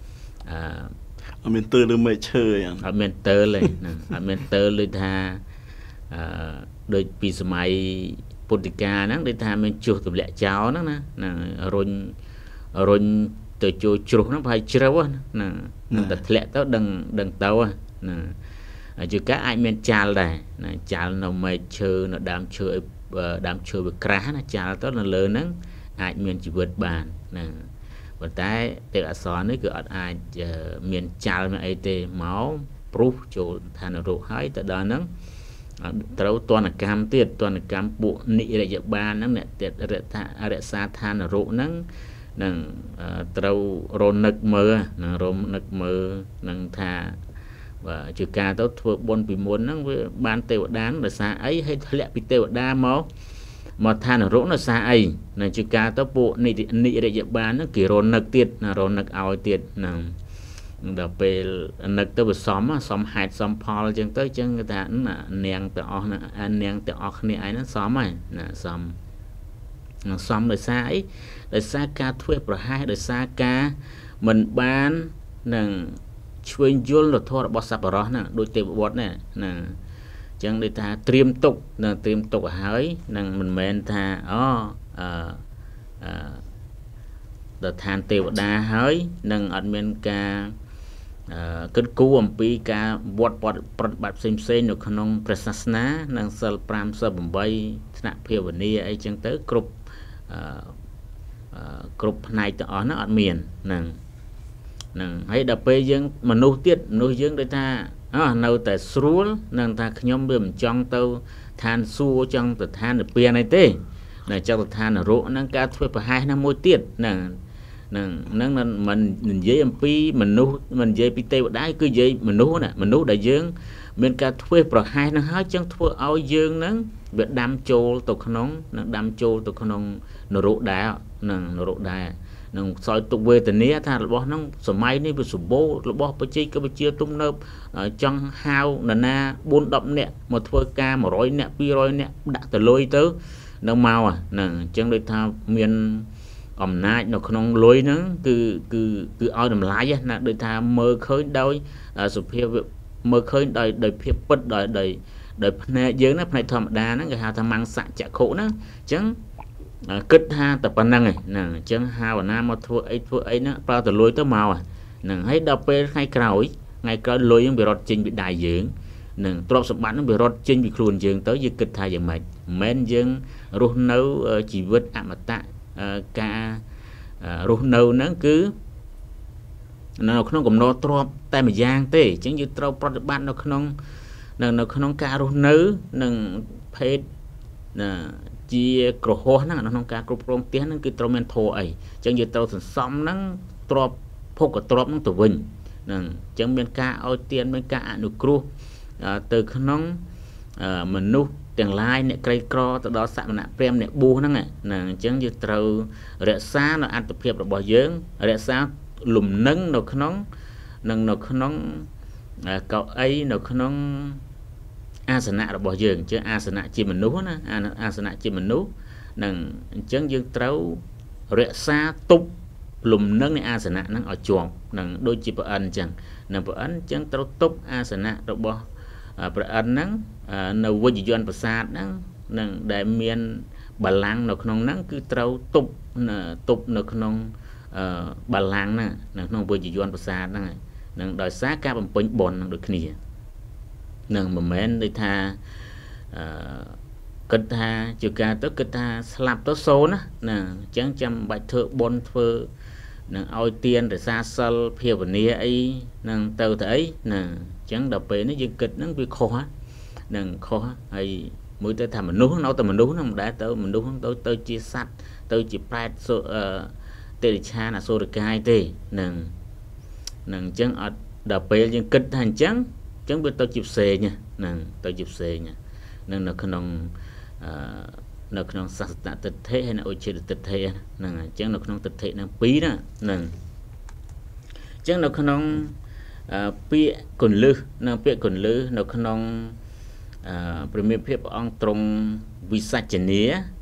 អត់មានទើឬមេឈើយ៉ាង
អត់មានទើទេអត់មានទើលើថាអឺដូចពីសម័យពុទ្ធិកាហ្នឹងដូចថាមានជួសទម្លាក់ចោលហ្នឹងណាណារុញរុញទៅចូលជ្រុះហ្នឹងប្រហែលជ្រៅណានឹងតែធ្លាក់ទៅដឹងដឹងទៅណាជាការអាចមានចាល់ដែរណាចាល់នៅមេឈើនៅដើមឈើដើមឈើវាក្រាស់ណាចាល់ទៅនៅលើហ្នឹងអាចមានជីវិតបានណាប៉ុន្តែទេពអក្សរនេះគឺអត់អាចមានចាល់មានអីទេមកព្រុសចូលឋានរោគហើយទៅដល់ហ្នឹងត្រូវទណ្ឌកម្មទៀតទណ្ឌកម្មពួកនិរយបាលហ្នឹងអ្នកទៀតរក្សាឋានរោគហ្នឹងនឹងត្រូវរនឹកមើលនឹងរនឹកមើលនឹងថាបាទជាការទៅធ្វើបុណ្យពីមុនហ្នឹងវាបានទេវតាដោយសារអីហើយធ្លាក់ពីទេវតាមកមកឋាននរកដោយសារអីនឹងជាការទៅពួកនិរយបាលហ្នឹងគេរនឹកទៀតណារនឹកឲ្យទៀតហ្នឹងដល់ពេលនឹកទៅវាសមសមហេតុសមផលអញ្ចឹងទៅអញ្ចឹងគេថានាងទាំងអស់នាងទាំងអស់គ្នាឯហ្នឹងសមហើយណាសមសមដោយសារអីដោយសារការធ្វើប្រហែសដោយសារការមិនបាននឹងឆ្វេងយល់នូវធម៌របស់សប្បុរសហ្នឹងដូចទេវវត្តហ្នឹងណាអញ្ចឹងដូចថាត្រៀមទុកនឹងត្រៀមទុកឲ្យហើយនឹងមិនមែនថាអូអឺអឺដល់ឋានទេវតាហើយនឹងអត់មានការអឺគិតគូរអំពីការវត្តប្រតិបត្តិផ្សេងផ្សេងនៅក្នុងព្រះសាសនានិងសិលប្រាំសិលប្រាំបីថ្នាក់ភាវនាអីចឹងទៅគ្រប់អឺគ្រប់ផ្នែកទាំងអស់ហ្នឹងអត់មានហ្នឹងហ្នឹងហើយដល់ពេលយើងមនុស្សទៀតមនុស្សយើងដូចថាអើនៅតែស្រួលនឹងថាខ្ញុំវាមិនចង់ទៅឋានសួគ៌ចង់ទៅឋាននិព្វានអីទេនៅចង់ទៅឋាននរកហ្នឹងការធ្វើប្រហែសណាមួយទៀតហ្នឹងហ្នឹងហ្នឹងមិននិយាយអំពីមនុស្សមិននិយាយពីទេវតាគឺនិយាយមនុស្សណាមនុស្សដែលយើងមានការធ្វើប្រហែសហ្នឹងហើយចឹងធ្វើឲ្យយើងហ្នឹងវាដាំចូលទៅក្នុងនឹងដាំចូលទៅក្នុងនរកដែរនឹងនរកដែរនឹងសោយទុកវេទនាថារបស់ហ្នឹងសម័យនេះវាសម្បូររបស់បច្ចេកវិទ្យាទំនើបចង់ហៅនរណាបួនដប់នាក់មកធ្វើការមួយរយនាក់ពីររយនាក់ដាក់ទៅលុយទៅនៅមកហ្នឹងអញ្ចឹងដូចថាមានអំណាចនៅក្នុងលុយហ្នឹងគឺគឺគឺឲ្យតម្លៃណាដូចថាមើលឃើញដោយសុភាពមើលឃើញដោយដោយភាពពិតដោយដោយដោយភ្នែកយើងណាភ្នែកធម្មតាហ្នឹងគេហៅថាមង្សចក្ខុហ្នឹងអញ្ចឹងគិតថាតែប៉ុណ្្នឹងឯងហ្នឹងអញ្ចឹងហៅអាណាមកធ្វើអីធ្វើអីហ្នឹងប្រើទៅលុយទៅមកហ្នឹងហើយដល់ពេលថ្ងៃក្រោយថ្ងៃក្រោយលុយហ្នឹងវារត់ចេញពីដៃយើងនឹងទ្រព្យសម្បត្តិហ្នឹងវារត់ចេញពីខ្លួនយើងទៅយើងគិតថាយ៉ាងម៉េចមិនមែនយើងរស់នៅជីវិតអមតៈការរស់នៅហ្នឹងគឺនៅក្នុងកំណត់ទ្រព្យតែម្យ៉ាងទេអញ្ចឹងយើងត្រូវប្រតិបត្តិនៅក្នុងនៅក្នុងការរស់នៅនឹងភេទណាជាក្រហោះហ្នឹងក្នុងការគ្រប់គ្រងផ្ទះហ្នឹងគឺត្រូវមានធម៌អីអញ្ចឹងយើងត្រូវសន្សំហ្នឹងទ្រព្យភោគទ្រព្យហ្នឹងទៅវិញហ្នឹងអញ្ចឹងមានការឲ្យទានមានការអនុគ្រោះទៅក្នុងមនុស្សទាំងឡាយអ្នកក្រីក្រទៅដល់សមណៈព្រាហ្មណ៍អ្នកបួសហ្នឹងហ្នឹងអញ្ចឹងយើងត្រូវរក្សានៅអត្ថភាពរបស់យើងរក្សាលំនឹងនៅក្នុងនឹងនៅក្នុងកៅអីនៅក្នុងអាសនៈរបស់យើងអញ្ចឹងអាសនៈជាមនុស្សណាអាសនៈជាមនុស្សនឹងអញ្ចឹងយើងត្រូវរក្សាទប់លំនឹងនៃអាសនៈហ្នឹងឲ្យជាប់នឹងដូចជាព្រះអិនអញ្ចឹងនៅព្រះអិនអញ្ចឹងត្រូវទប់អាសនៈរបស់ព្រះអិនហ្នឹងនៅវិជ្ជយន្តប្រាសាទហ្នឹងនឹងដែលមានបល្ល័ង្កនៅក្នុងហ្នឹងគឺត្រូវទប់ទប់នៅក្នុងបល្ល័ង្កហ្នឹងនៅក្នុងវិជ្ជយន្តប្រាសាទហ្នឹងនឹងដោយសារការបំពេញបុណ្យនឹងដូចគ្នានឹងមិនមែនដូចថាអឺគិតថាជាការទៅគិតថាស្លាប់ទៅសូន្យណាអញ្ចឹងចាំបាច់ធ្វើបុណ្យធ្វើនឹងឲ្យទានរក្សាសិលភាវនាអីនឹងទៅទៅអីណាអញ្ចឹងដល់ពេលនេះយើងគិតហ្នឹងវាខុសនឹងខុសហើយមួយទៅថាមនុស្សនៅតែមនុស្សហ្នឹងមិនដែលទៅមនុស្សហ្នឹងទៅទៅជាសត្វទៅជាប្រែតទេរិឆានអសុរកាយទេនឹងនឹងអញ្ចឹងអត់ដល់ពេលយើងគិតថាអញ្ចឹងអញ្ចឹងវាទៅជាផ្សេងហ្នឹងទៅជាផ្សេងហ្នឹងនៅក្នុងអឺនៅក្នុងសាសនៈទិដ្ឋិហើយនៅឧច្ឆេទទិដ្ឋិហ្នឹងអញ្ចឹងនៅក្នុងទិដ្ឋិហ្នឹងពីរណាហ្នឹងអញ្ចឹងនៅក្នុងពាក្យកុនលឹះនៅពាក្យកុនលឹះនៅក្នុងអឺព្រះមេភិព្រះអង្គទ្រង់វិសច្ចនា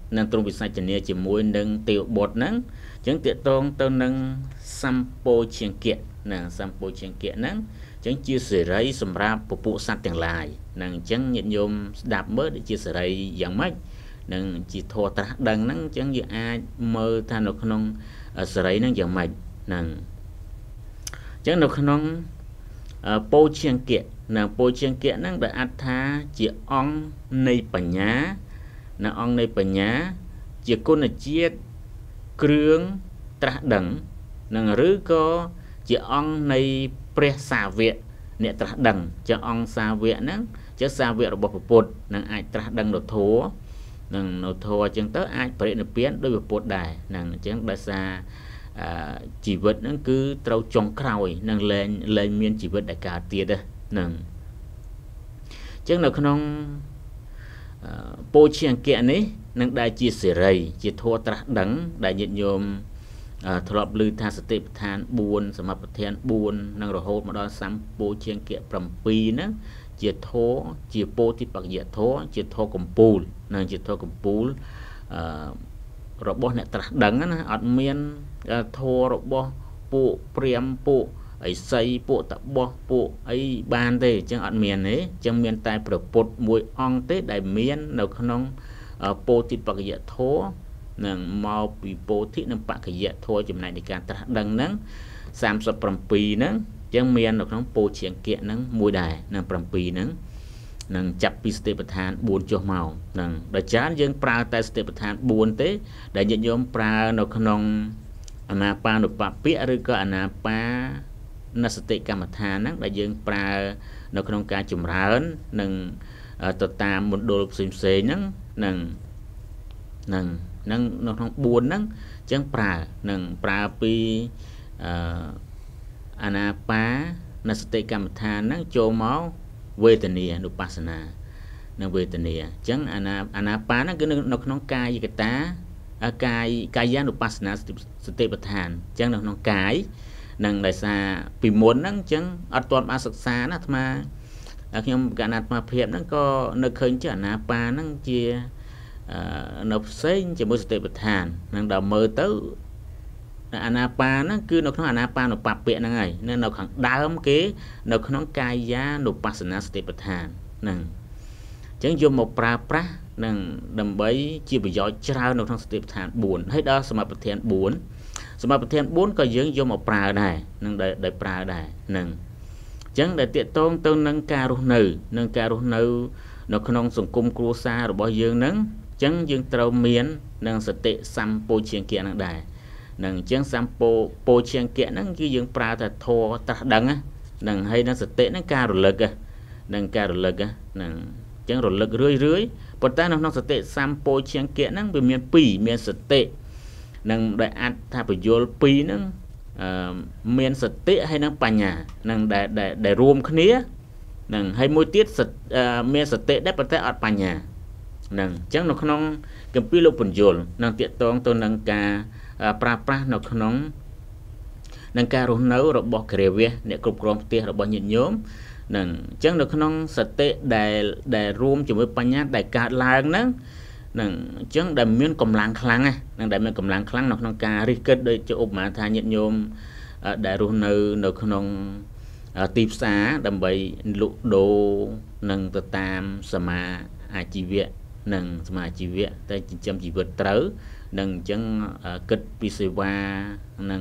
នឹងទ្រង់វិស័យនាជាមួយនឹងទេវបុត្រហ្នឹងអញ្ចឹងតាកតងទៅនឹងសម្ពោជាង្គៈណាសម្ពោជាង្គៈហ្នឹងអញ្ចឹងជាសេរីសម្រាប់ពពួកសត្វទាំងឡាយហ្នឹងអញ្ចឹងញាតិញោមស្ដាប់មើលដូចជាសេរីយ៉ាងម៉េចនឹងជាធម៌ត្រាស់ដឹងហ្នឹងអញ្ចឹងយើងអាចមើលថានៅក្នុងសេរីហ្នឹងយ៉ាងម៉េចហ្នឹងអញ្ចឹងនៅក្នុងពោជាង្គៈណាពោជាង្គៈហ្នឹងដែលអត្ថាជាអង្គនៃបញ្ញាណាអង្គនៃបញ្ញាជាគុណជាតិគ្រឿងត្រាស់ដឹងនឹងឬក៏ជាអង្គនៃព្រះសាវកអ្នកត្រាស់ដឹងជាអង្គសាវកហ្នឹងជាសាវករបស់ព្រះពុទ្ធនឹងអាចត្រាស់ដឹងនៅធម៌នឹងនៅធម៌អញ្ចឹងទៅអាចបរិនិព្វានដោយព្រះពុទ្ធដែរហ្នឹងអញ្ចឹងដោយសារជីវិតហ្នឹងគឺត្រូវចុងក្រោយនឹងលែងលែងមានជីវិតដែលកើតទៀតហ្នឹងអញ្ចឹងនៅក្នុងពោជាង្គៈនេះនឹងដែលជាសេរីជាធម៌ត្រាស់ដឹងដែលញាតិញោមធ្លាប់ឮថាសតិប្បដ្ឋានបួនសមាប្បដ្ឋានបួននិងរហូតមកដល់សម្ពោជាង្គៈប្រាំពីរហ្នឹងជាធម៌ជាពោធិបក្ខយធម៌ជាធម៌កម្ពូលនិងជាធម៌កម្ពូលអឺរបស់អ្នកត្រាស់ដឹងណាអត់មានធម៌របស់ពួកព្រាហ្មណ៍ពួកអីសីពួកតបោះពួកអីបានទេអញ្ចឹងអត់មានទេអញ្ចឹងមានតែព្រះពុទ្ធមួយអង្គទេដែលមាននៅក្នុងពោធិបក្ខយធម៌នឹងមកពីពោធិនិងបក្ខយធម៌ចំណែកនៃការត្រាស់ដឹងហ្នឹងសាមសិបប្រាំពីរហ្នឹងអញ្ចឹងមាននៅក្នុងពោជាង្គៈហ្នឹងមួយដែរនឹងប្រាំពីរហ្នឹងនឹងចាប់ពីសតិប្បដ្ឋានបួនចុះមកហ្នឹងដល់ចានយើងប្រើតែសតិប្បដ្ឋានបួនទេដែលញាតិញោមប្រើនៅក្នុងអានាបានុបពាក្យឬក៏អានាបានសតិកម្មដ្ឋានហ្នឹងដែលយើងប្រើនៅក្នុងការចម្រើននិងទៅតាមមណ្ឌលផ្សេងផ្សេងហ្នឹងនឹងនឹងនឹងនៅក្នុងបួនហ្នឹងអញ្ចឹងប្រើនឹងប្រើពីអឺអានាបានសតិកម្មដ្ឋានហ្នឹងចូលមកវេទនានុបស្សនានិងវេទនាអញ្ចឹងអាណាអាណាបាហ្នឹងគឺនៅក្នុងកាយកតាកាយកាយានុបស្សនាសតិប្បដ្ឋានអញ្ចឹងនៅក្នុងកាយនឹងដោយសារពីមុនហ្នឹងអញ្ចឹងអត់ទាន់បានសិក្សាណាអាត្មាខ្ញុំកណ្ដាអាត្មាភាពហ្នឹងក៏នៅឃើញជាអាណាបាហ្នឹងជានៅផ្សេងជាមួយសតិប្បដ្ឋាននឹងដល់មើលទៅអាណាបាហ្នឹងគឺនៅក្នុងអាណាបានុបពាក្យហ្នឹងហើយនៅខាងដើមគេនៅក្នុងកាយានុបស្សនាសតិប្បដ្ឋានហ្នឹងអញ្ចឹងយកមកប្រើប្រាស់នឹងដើម្បីជាប្រយោជន៍ច្រើននៅក្នុងសតិប្បដ្ឋានបួនហើយដល់សមាប្បដ្ឋានបួនសមាប្បដ្ឋានបួនក៏យើងយកមកប្រើដែរនឹងដែលប្រើដែរហ្នឹងអញ្ចឹងដែលតាកតងទៅនឹងការរស់នៅនឹងការរស់នៅនៅក្នុងសង្គមគ្រួសាររបស់យើងហ្នឹងអញ្ចឹងយើងត្រូវមាននឹងសតិសម្ពោជាង្គៈហ្នឹងដែរនឹងអញ្ចឹងសម្ពោពោជាង្គៈហ្នឹងគឺយើងប្រើតែធម៌ត្រាស់ដឹងហ្នឹងហើយនឹងសតិហ្នឹងការរលឹកហ្នឹងការរលឹកហ្នឹងអញ្ចឹងរលឹករឿយរឿយប៉ុន្តែនៅក្នុងសតិសម្ពោជាង្គៈហ្នឹងវាមានពីរមានសតិនឹងដែលអត្ថប្រយោលពីរហ្នឹងអឺមានសតិហើយនឹងបញ្ញានឹងដែលដែលរួមគ្នានឹងហើយមួយទៀតមានសតិដែរប៉ុន្តែអត់បញ្ញានឹងអញ្ចឹងនៅក្នុងគម្ពីរលោកពន្យល់នឹងតាកតងទៅនឹងការប្រើប្រាស់នៅក្នុងនឹងការរស់នៅរបស់គ្រាវៈអ្នកគ្រប់គ្រងផ្ទះរបស់ញាតិញោមនឹងអញ្ចឹងនៅក្នុងសតិដែលដែលរួមជាមួយបញ្ញាដែលកើតឡើងហ្នឹងនឹងអញ្ចឹងដែលមានកម្លាំងខ្លាំងណានឹងដែលមានកម្លាំងខ្លាំងនៅក្នុងការរិះគិតដូចជាឧបមាថាញាតិញោមដែលរស់នៅនៅក្នុងទីផ្សារដើម្បីលក់ដូរនឹងទៅតាមសមាអាជីវៈនិងសមាអាជីវៈតែចិញ្ចឹមជីវិតត្រូវនឹងអញ្ចឹងគិតពីសេវានិង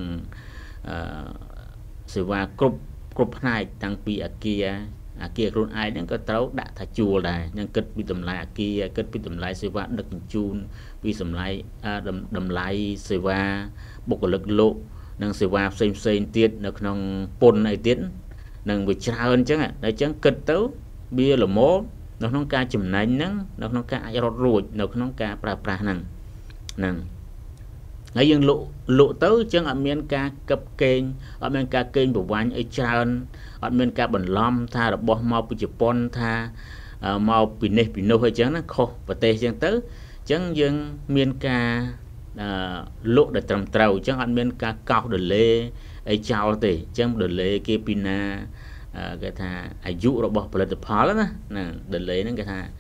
សេវាគ្រប់គ្រប់ផ្នែកតាំងពីអាគារអាគារខ្លួនឯងហ្នឹងក៏ត្រូវដាក់ថាជួលដែរនឹងគិតពីតម្លៃអាគារគិតពីតម្លៃសេវាដឹកជញ្ជូនពីតម្លៃតម្លៃសេវាបុគ្គលិកលោកនិងសេវាផ្សេងផ្សេងទៀតនៅក្នុងពន្ធអីទៀតនឹងវាច្រើនអញ្ចឹងតែអញ្ចឹងគិតទៅវាល្មមនៅក្នុងការចំណេញហ្នឹងនៅក្នុងការអាចរត់រួចនៅក្នុងការប្រើប្រាស់ហ្នឹងហ្នឹងហើយយើងលក់លក់ទៅអញ្ចឹងអត់មានការកឹបកេងអត់មានការកេងប្រវ័ញ្ចអីច្រើនអត់មានការបន្លំថារបស់មកពីជប៉ុនថាមកពីនេះពីនោះអីចឹងណាខុសប្រទេសអញ្ចឹងទៅអញ្ចឹងយើងមានការលក់ដែលត្រឹមត្រូវអញ្ចឹងអត់មានការកោសដលេអីចោលទេអញ្ចឹងដលេគេពីណាគេថាអាយុរបស់ផលិតផលណាណាដលេហ្នឹងគេថា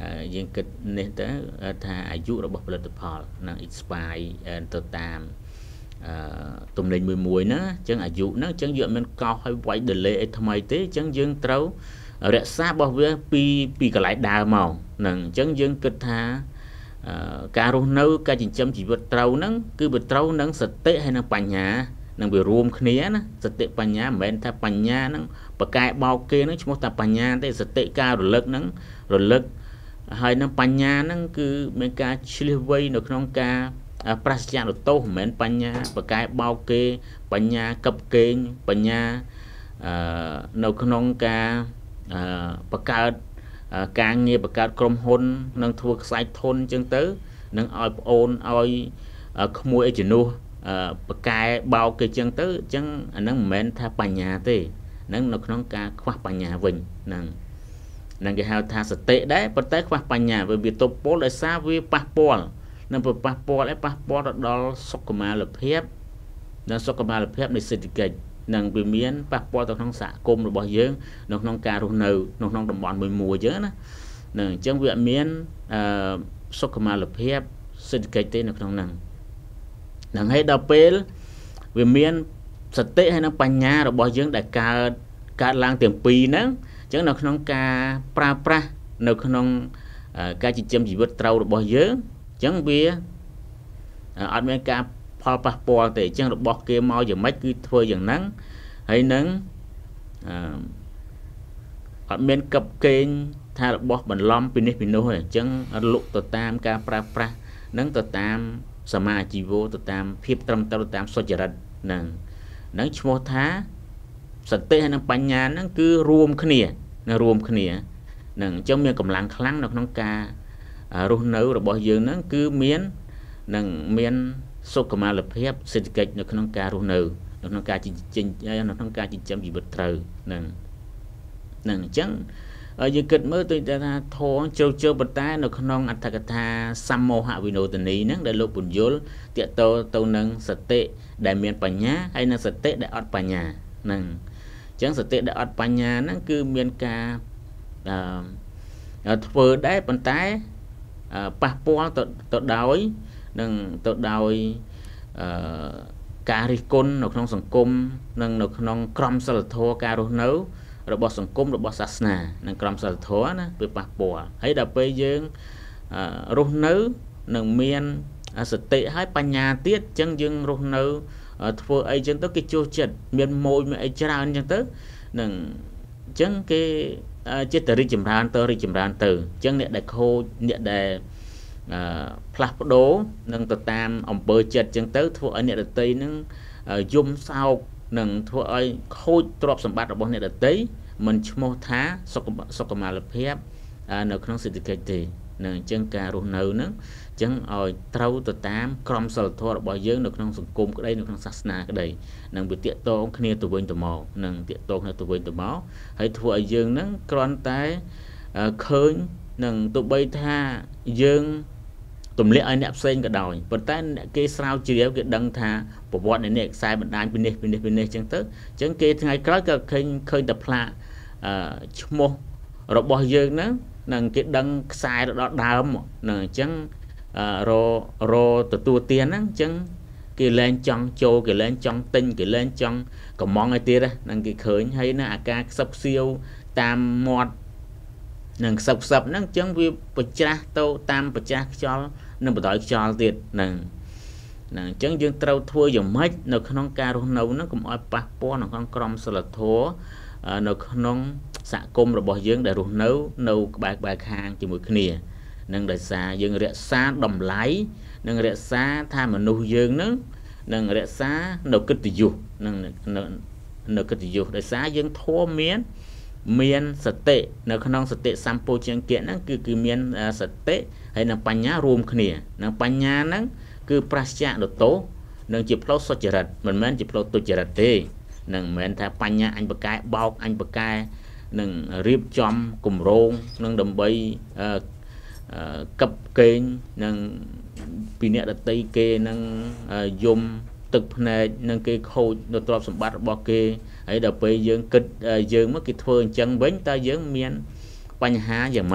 យើងគិតនេះទៅថាអាយុរបស់ផលិតផលនឹង expire ទៅតាមអឺទំនិញមួយមួយណាអញ្ចឹងអាយុហ្នឹងអញ្ចឹងយើងអត់មានកោសឲ្យវាយ delay អីថ្មីទេអញ្ចឹងយើងត្រូវរក្សារបស់វាពីពីកន្លែងដើមមកហ្នឹងអញ្ចឹងយើងគិតថាការរស់នៅការចិញ្ចឹមជីវិតត្រូវហ្នឹងគឺវាត្រូវនឹងសតិហើយនឹងបញ្ញានឹងវារួមគ្នាណាសតិបញ្ញាមិនមែនថាបញ្ញាហ្នឹងបកែបោកគេហ្នឹងឈ្មោះថាបញ្ញាទេសតិការរលឹកហ្នឹងរលឹកហើយនឹងបញ្ញាហ្នឹងគឺមានការឆ្លៀសវៃនៅក្នុងការប្រាសចាកទោសមិនមែនបញ្ញាបកែបោកគេបញ្ញាកឹបកេងបញ្ញាអឺនៅក្នុងការអឺបង្កើតការងារបង្កើតក្រុមហ៊ុននឹងធ្វើខ្សែធនអញ្ចឹងទៅនឹងឲ្យប្អូនឲ្យក្មួយឲ្យជំនួសបកែបោកគេអញ្ចឹងទៅអញ្ចឹងអាហ្នឹងមិនមែនថាបញ្ញាទេហ្នឹងនៅក្នុងការខ្វះបញ្ញាវិញហ្នឹងនឹងគេហៅថាសតិដែរប៉ុន្តែខ្វះបញ្ញាវាវាទប់ពលដោយសារវាប៉ះពាល់នឹងប៉ះពាល់ឯប៉ះពាល់ទៅដល់សុខុមាលភាពនិងសុខុមាលភាពនៃសេដ្ឋកិច្ចនឹងវាមានប៉ះពាល់ទៅក្នុងសហគមន៍របស់យើងនៅក្នុងការរស់នៅនៅក្នុងតំបន់មួយមួយអញ្ចឹងណានឹងអញ្ចឹងវាអត់មានអឺសុខុមាលភាពសេដ្ឋកិច្ចទេនៅក្នុងហ្នឹងនឹងហើយដល់ពេលវាមានសតិហើយនិងបញ្ញារបស់យើងដែលកើតកើតឡើងទាំងពីរហ្នឹងអញ្ចឹងនៅក្នុងការប្រើប្រាស់នៅក្នុងការចិញ្ចឹមជីវិតត្រូវរបស់យើងអញ្ចឹងវាអត់មានការផលប៉ះពាល់ទេអញ្ចឹងរបស់គេមកយ៉ាងម៉េចគឺធ្វើយ៉ាងហ្នឹងហើយនឹងអឺអត់មានកឹបកេងថារបស់បន្លំពីនេះពីនោះទេអញ្ចឹងលុកទៅតាមការប្រើប្រាស់នឹងទៅតាមសមាជីវោទៅតាមភាពត្រឹមត្រូវទៅតាមសុចរិតហ្នឹងហ្នឹងឈ្មោះថាសតិហើយនិងបញ្ញាហ្នឹងគឺរួមគ្នានៅរួមគ្នាហ្នឹងអញ្ចឹងមានកម្លាំងខ្លាំងនៅក្នុងការរស់នៅរបស់យើងហ្នឹងគឺមាននឹងមានសុខុមាលភាពសេដ្ឋកិច្ចនៅក្នុងការរស់នៅនៅក្នុងការចិញ្ចឹមនៅក្នុងការចិញ្ចឹមជីវិតត្រូវហ្នឹងហ្នឹងអញ្ចឹងយើងគិតមើលទៅថាធម៌ជ្រៅជ្រៅប៉ុន្តែនៅក្នុងអត្ថកថាសម្មោហវិនោទនីហ្នឹងដែលលោកពន្យល់ទាក់ទងទៅនឹងសតិដែលមានបញ្ញាហើយនិងសតិដែលអត់បញ្ញាហ្នឹងអញ្ចឹងសតិដែលអត់បញ្ញាហ្នឹងគឺមានការអឺធ្វើដែរប៉ុន្តែប៉ះពាល់ទៅទៅដោយនឹងទៅដោយអឺការរិះគន់នៅក្នុងសង្គមនិងនៅក្នុងក្រមសីលធម៌ការរស់នៅរបស់សង្គមរបស់សាសនានិងក្រមសីលធម៌ណាវាប៉ះពាល់ហើយដល់ពេលយើងរស់នៅនឹងមានសតិហើយបញ្ញាទៀតអញ្ចឹងយើងរស់នៅធ្វើអីចឹងទៅគេចូលចិត្តមានម៉ូយមានអីច្រើនអញ្ចឹងទៅនឹងអញ្ចឹងគេចិត្តរីកចម្រើនទៅរីកចម្រើនទៅអញ្ចឹងអ្នកដែលខូចអ្នកដែលអឺផ្លាស់ប្ដូរនឹងទៅតាមអំពើចិត្តអញ្ចឹងទៅធ្វើឲ្យអ្នកដតីនឹងយំសោកនឹងធ្វើឲ្យខូចទ្រព្យសម្បត្តិរបស់អ្នកដតីមិនឈ្មោះថាសុខសុខុមាលភាពនៅក្នុងសេដ្ឋកិច្ចទេនឹងអញ្ចឹងការរស់នៅនឹងអញ្ចឹងឲ្យត្រូវទៅតាមក្រមសីលធម៌របស់យើងនៅក្នុងសង្គមក្តីនៅក្នុងសាសនាក្តីនឹងវាតាកតងគ្នាទៅវិញទៅមកនឹងតាកតងគ្នាទៅវិញទៅមកហើយធ្វើឲ្យយើងនឹងគ្រាន់តែឃើញនឹងទោះបីថាយើងទម្លាក់ឲ្យអ្នកផ្សេងក៏ដោយប៉ុន្តែអ្នកគេស្រាវជ្រាវគេដឹងថាប្រវត្តិនៃអ្នកខ្សែបណ្ដាញពីនេះពីនេះពីនេះអញ្ចឹងទៅអញ្ចឹងគេថ្ងៃក្រោយក៏ឃើញឃើញតែផ្លាកអឺឈ្មោះរបស់យើងហ្នឹងនឹងគេដឹងខ្សែទៅដល់ដើមហ្នឹងអញ្ចឹងររទទួលទានហ្នឹងអញ្ចឹងគេលែងចង់ចូលគេលែងចង់ទិញគេលែងចង់កំងឲ្យទៀតហ្នឹងគេឃើញហើយណាអាការខ្សឹបខ្សៀវតាមមាត់នឹងខ្សឹបខ្សឹបហ្នឹងអញ្ចឹងវាប្រច្រាស់ទៅតាមប្រច្រាស់ខ្យល់និងបដ ாய் ខ្យល់ទៀតហ្នឹងហ្នឹងអញ្ចឹងយើងត្រូវធ្វើយ៉ាងម៉េចនៅក្នុងការរស់នៅហ្នឹងកុំឲ្យប៉ះពាល់នៅក្នុងក្រមសីលធម៌នៅក្នុងសហគមន៍របស់យើងដែលរស់នៅនៅក្បែរក្បែរខាងជាមួយគ្នានឹងដោយសារយើងរក្សាតម្លៃនិងរក្សាថាមនុស្សយើងហ្នឹងនឹងរក្សានៅកិត្តិយសនឹងនៅកិត្តិយសដោយសារយើងធម៌មានមានសតិនៅក្នុងសតិសម្ពោជញ្ញៈហ្នឹងគឺគឺមានសតិហើយនិងបញ្ញារួមគ្នានិងបញ្ញាហ្នឹងគឺប្រាសចាកទោសនិងជាផ្លូវសុចរិតមិនមែនជាផ្លូវទុច្ចរិតទេនឹងមិនមែនថាបញ្ញាអញបកែបោកអញបកែនឹងរៀបចំគម្រោងនឹងដើម្បីកឹបកេងនឹងពីអ្នកដតីគេនឹងយំទឹកភ្នែកនឹងគេខូចនៅទ្រព្យសម្បត្តិរបស់គេហើយដល់ពេលយើងគិតយើងមកគេធ្វើអញ្ចឹងវិញតើយើងមានបញ្ហាយ៉ាងម៉េច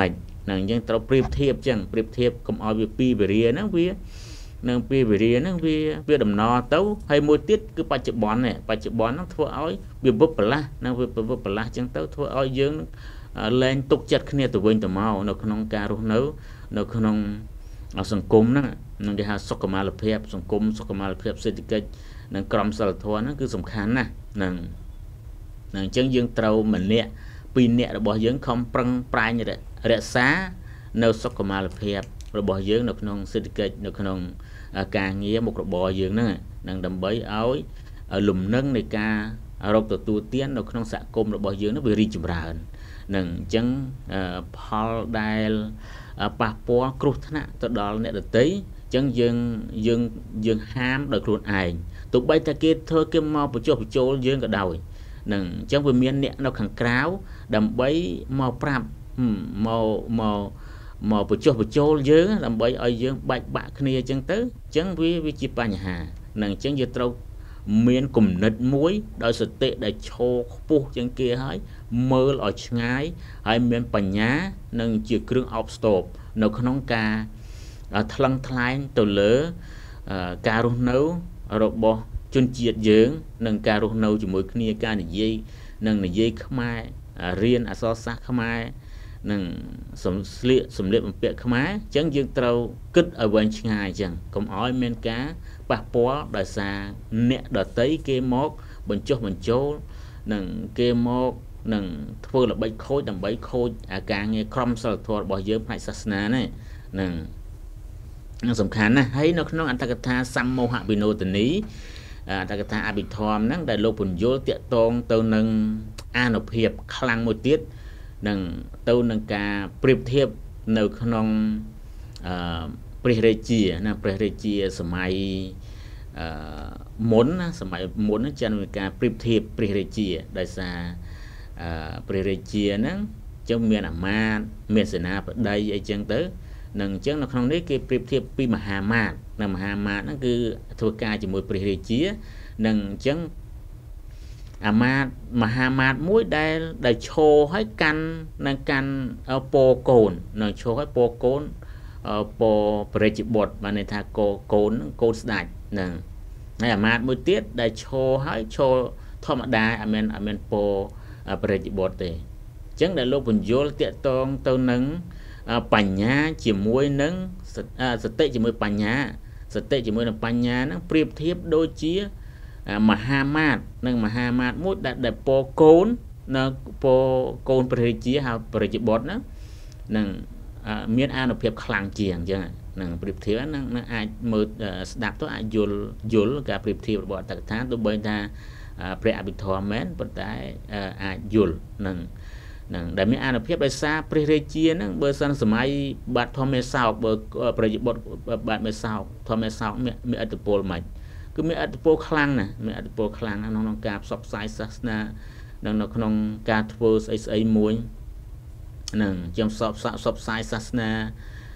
nàng dân trâu priệp thiệp chẳng priệp thiệp cầm oi về pi về ria nó vía nàng pi về ria nó vía vía đầm no tấu hay môi tiết cứ ba chục bón này ba chục bón nó thua oi về búp lá nàng về búp lá chẳng tấu thua oi dương lên tục chặt kia từ bên từ màu nó không ca rú nấu nó không ở sông cúm đó nó cái ha sọc mà là phep sông cúm sọc mà là phep xây cái nàng cầm sờ thua nó cứ sòng khán nè nàng nàng chân dương trâu mình nè pin nè là bỏ dương không prăng prai như vậy rẽ xá nấu sọc mà là phep rồi bỏ dương nó không xây cái nó không càng nghĩa một bỏ dương nữa nàng đầm bấy áo lùm nâng này ca rọc từ tu tiên nó không xạ côm rồi bỏ dương nó bị ri chìm ra nâng chân Paul Dale bà bó cột nè từ đó nè được tới chân dương dương dương ham được luôn ảnh tụi bay ta kia thôi kia mau bổ chỗ bổ chỗ dương cả đầu nâng chân với miền nè nó khẳng cáo đầm bấy màu prap màu màu màu bổ chỗ bổ chỗ dương đầm bấy ở dương bạch bạc kia chân tới chân với với chip nhà hà nâng chân dương trâu miền cùng nứt muối đôi sự tệ để cho pu chân kia hỏi mơ ở ngay hay miền bành nhá nâng chiếc krương off stop nó không ca thăng thay từ lỡ ca rung nấu rồi bỏ chôn chiết dưỡng nâng ca rung nấu chỉ mỗi kia ca này dây nâng này dây khăm ai riêng à so sát khăm ai nâng sầm liệt sầm liệt một bẹt khăm ai chẳng dương trâu kích ở bên ngay chẳng cũng ói men cá bạc bó đòi xa nè đòi tới kê mót bên chốt bên chỗ nâng kê mót nâng thưa là bấy khối đầm bấy khối à cả nghe crom sờ thua bỏ dưới phải sát này nâng nó sầm khán này thấy nó nó anh ta cái tha xăm mô hạ bino tình ý à ta cái tha abithom nâng đại lô bùn vô tiện tôn tâu nâng an nộp hiệp khăn một tiết nâng tâu nâng cả priệp thiệp nâu không Prehrechia na Prehrechia samai muốn samai muốn chân cả priệp thiệp Prehrechia đại sa Prehrechia nó trong miền Ama miền Sơn Na ở đây ấy chân tới nâng chân nó không đấy cái priệp thiệp pi Mahamat là Mahamat nó cứ thua ca chỉ một Prehrechia nâng chân Ama Mahamat mũi đây đại cho hết căn nâng căn ở po cồn nâng cho hết po cồn po preci bột mà này tha cô cốn côn sạch nè này là mát mũi tiết để cho hãy cho thom đá amen amen po preci bột thì chẳng để lúc mình vô tiện tôn tâu nâng bánh nhá chỉ muối nâng sật tệ chỉ muối bánh nhá sật tệ chỉ muối là bánh nhá nó priệp thiếp đôi chia mà ha mát nâng mà ha mát mũi đã để po cốn nó po côn preci ha preci bột đó nâng miền An nộp hiệp khang chiang chứ nâng priệp thiệp nâng nó ai mơ đạp tôi ai dồn dồn cả priệp thiệp bọn tất cả tôi bên ta pre abithom men bên tại ai dồn nâng nâng đại miền An nộp hiệp đại xa Prehrechia nâng bờ sân sớm ai bát thom mê sao bờ priệp bột bát mê sao thom mê sao miền miền Ấn Độ mày cứ miền Ấn Độ khang nè miền Ấn Độ khang nó nó cạp sọc sai sát na nâng nó không cạp thua ấy ấy muối nâng trong sọp sọp sọp sai sát na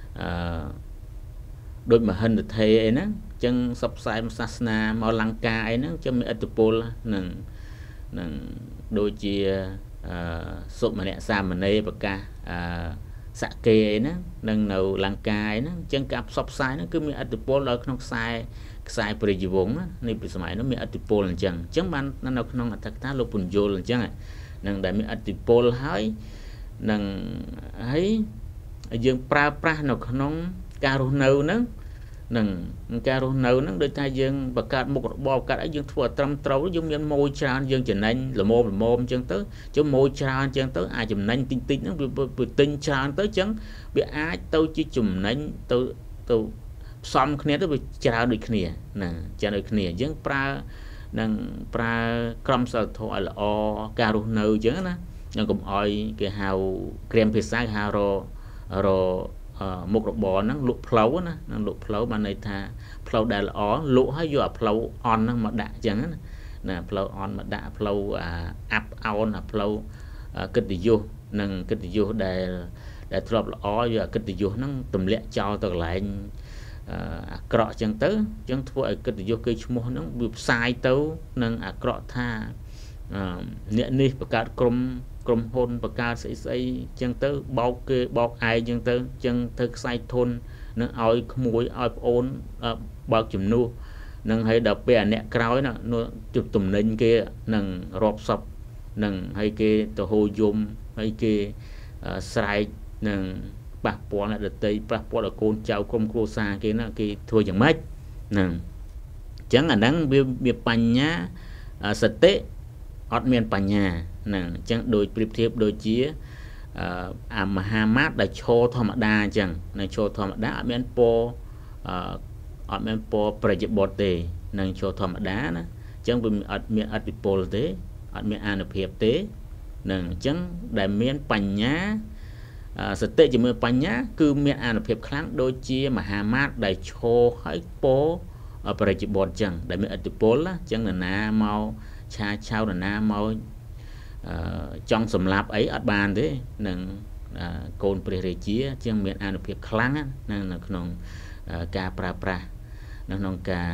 đôi mà hình được thề ấy nó chân sọp sai sát na màu lăng ca ấy nó cho mình atopol nâng nâng đôi chia sụp mà nè xa mà nê bậc ca xạ kê ấy nó nâng nầu lăng ca ấy nó chân cặp sọp sai nó cứ mình atopol là không sai sai bơi gì vốn á nên bị sải nó mình atopol là chẳng chẳng ban nó nó không thật ta lô bùn vô là chẳng nâng đại mình atopol hỏi nâng ấy dương pra pra nó không caro nâu nữa nâng caro nâu nó đôi ta dương và cả một bò cả ấy dương thua trăm trâu dùng nhân môi tràn dương trở nên là mồm là mồm chân tới chứ môi tràn chân tới ai chùm nên tinh tinh nó bị tinh tràn tới chấn bị ai tôi chỉ chùm nên tôi tôi xong kia tôi bị trao được kia nè trao được kia dương pra nâng pra crom sờ thôi là o caro nâu chứ nè nhưng cũng oi cái hào krem pizza hào ro ro một loại bò nó lụa phấu nó nó lụa phấu mà này tha phấu đại là ó lụa hay vừa phấu on nó mà đã chẳng nè phấu on mà đã phấu áp on là phấu kịch đi vô nâng kịch đi vô để để drop là ó vừa kịch đi vô nó tùm lẹ cho từ lại cọ chẳng tới chẳng thua kịch đi vô cây mua nó bị sai tấu nâng cọ tha nè ní và cả crom ក្រុមហ៊ុនបង្កើតស្អីស្អីចឹងទៅបោកគេបោកឯងចឹងទៅចឹងធ្វើខ្សែធននឹងឲ្យក្មួយឲ្យប្អូនបើកជំនួសនឹងឲ្យដល់ពេលអាអ្នកក្រោយណាជុំទំនិញគេនឹងរាប់សពនឹងឲ្យគេទៅហូរយំឲ្យគេស្រែកនឹងប៉ះពាល់អ្នកដទៃប៉ះពាល់ដល់កូនចៅក្រុមគ្រួសារគេណាគេធ្វើយ៉ាងម៉េចហ្នឹងអញ្ចឹងអាហ្នឹងវាវាបញ្ញាសតិអត់មានបញ្ញាហ្នឹងអញ្ចឹងដូចប្រៀបធៀបដូចជាអាមហាមាត្រដែលឈរធម្មតាអញ្ចឹងនៅឈរធម្មតាអត់មានពណ៌អត់មានពណ៌ប្រតិបត្តិទេនឹងឈរធម្មតាណាអញ្ចឹងវាអត់មានអតិពលទេអត់មានអានុភាពទេនឹងអញ្ចឹងដែលមានបញ្ញាសតិជាមួយបញ្ញាគឺមានអានុភាពខ្លាំងដូចជាមហាមាត្រដែលឈរឲ្យពណ៌ប្រតិបត្តិអញ្ចឹងដែលមានអតិពលអញ្ចឹងនរណាមកឆាឆៅនរណាមកចង់សម្លាប់អីអត់បានទេនឹងកូនព្រះរាជាជាងមានអានុភាពខ្លាំងណានៅក្នុងការប្រើប្រាស់នៅក្នុងការ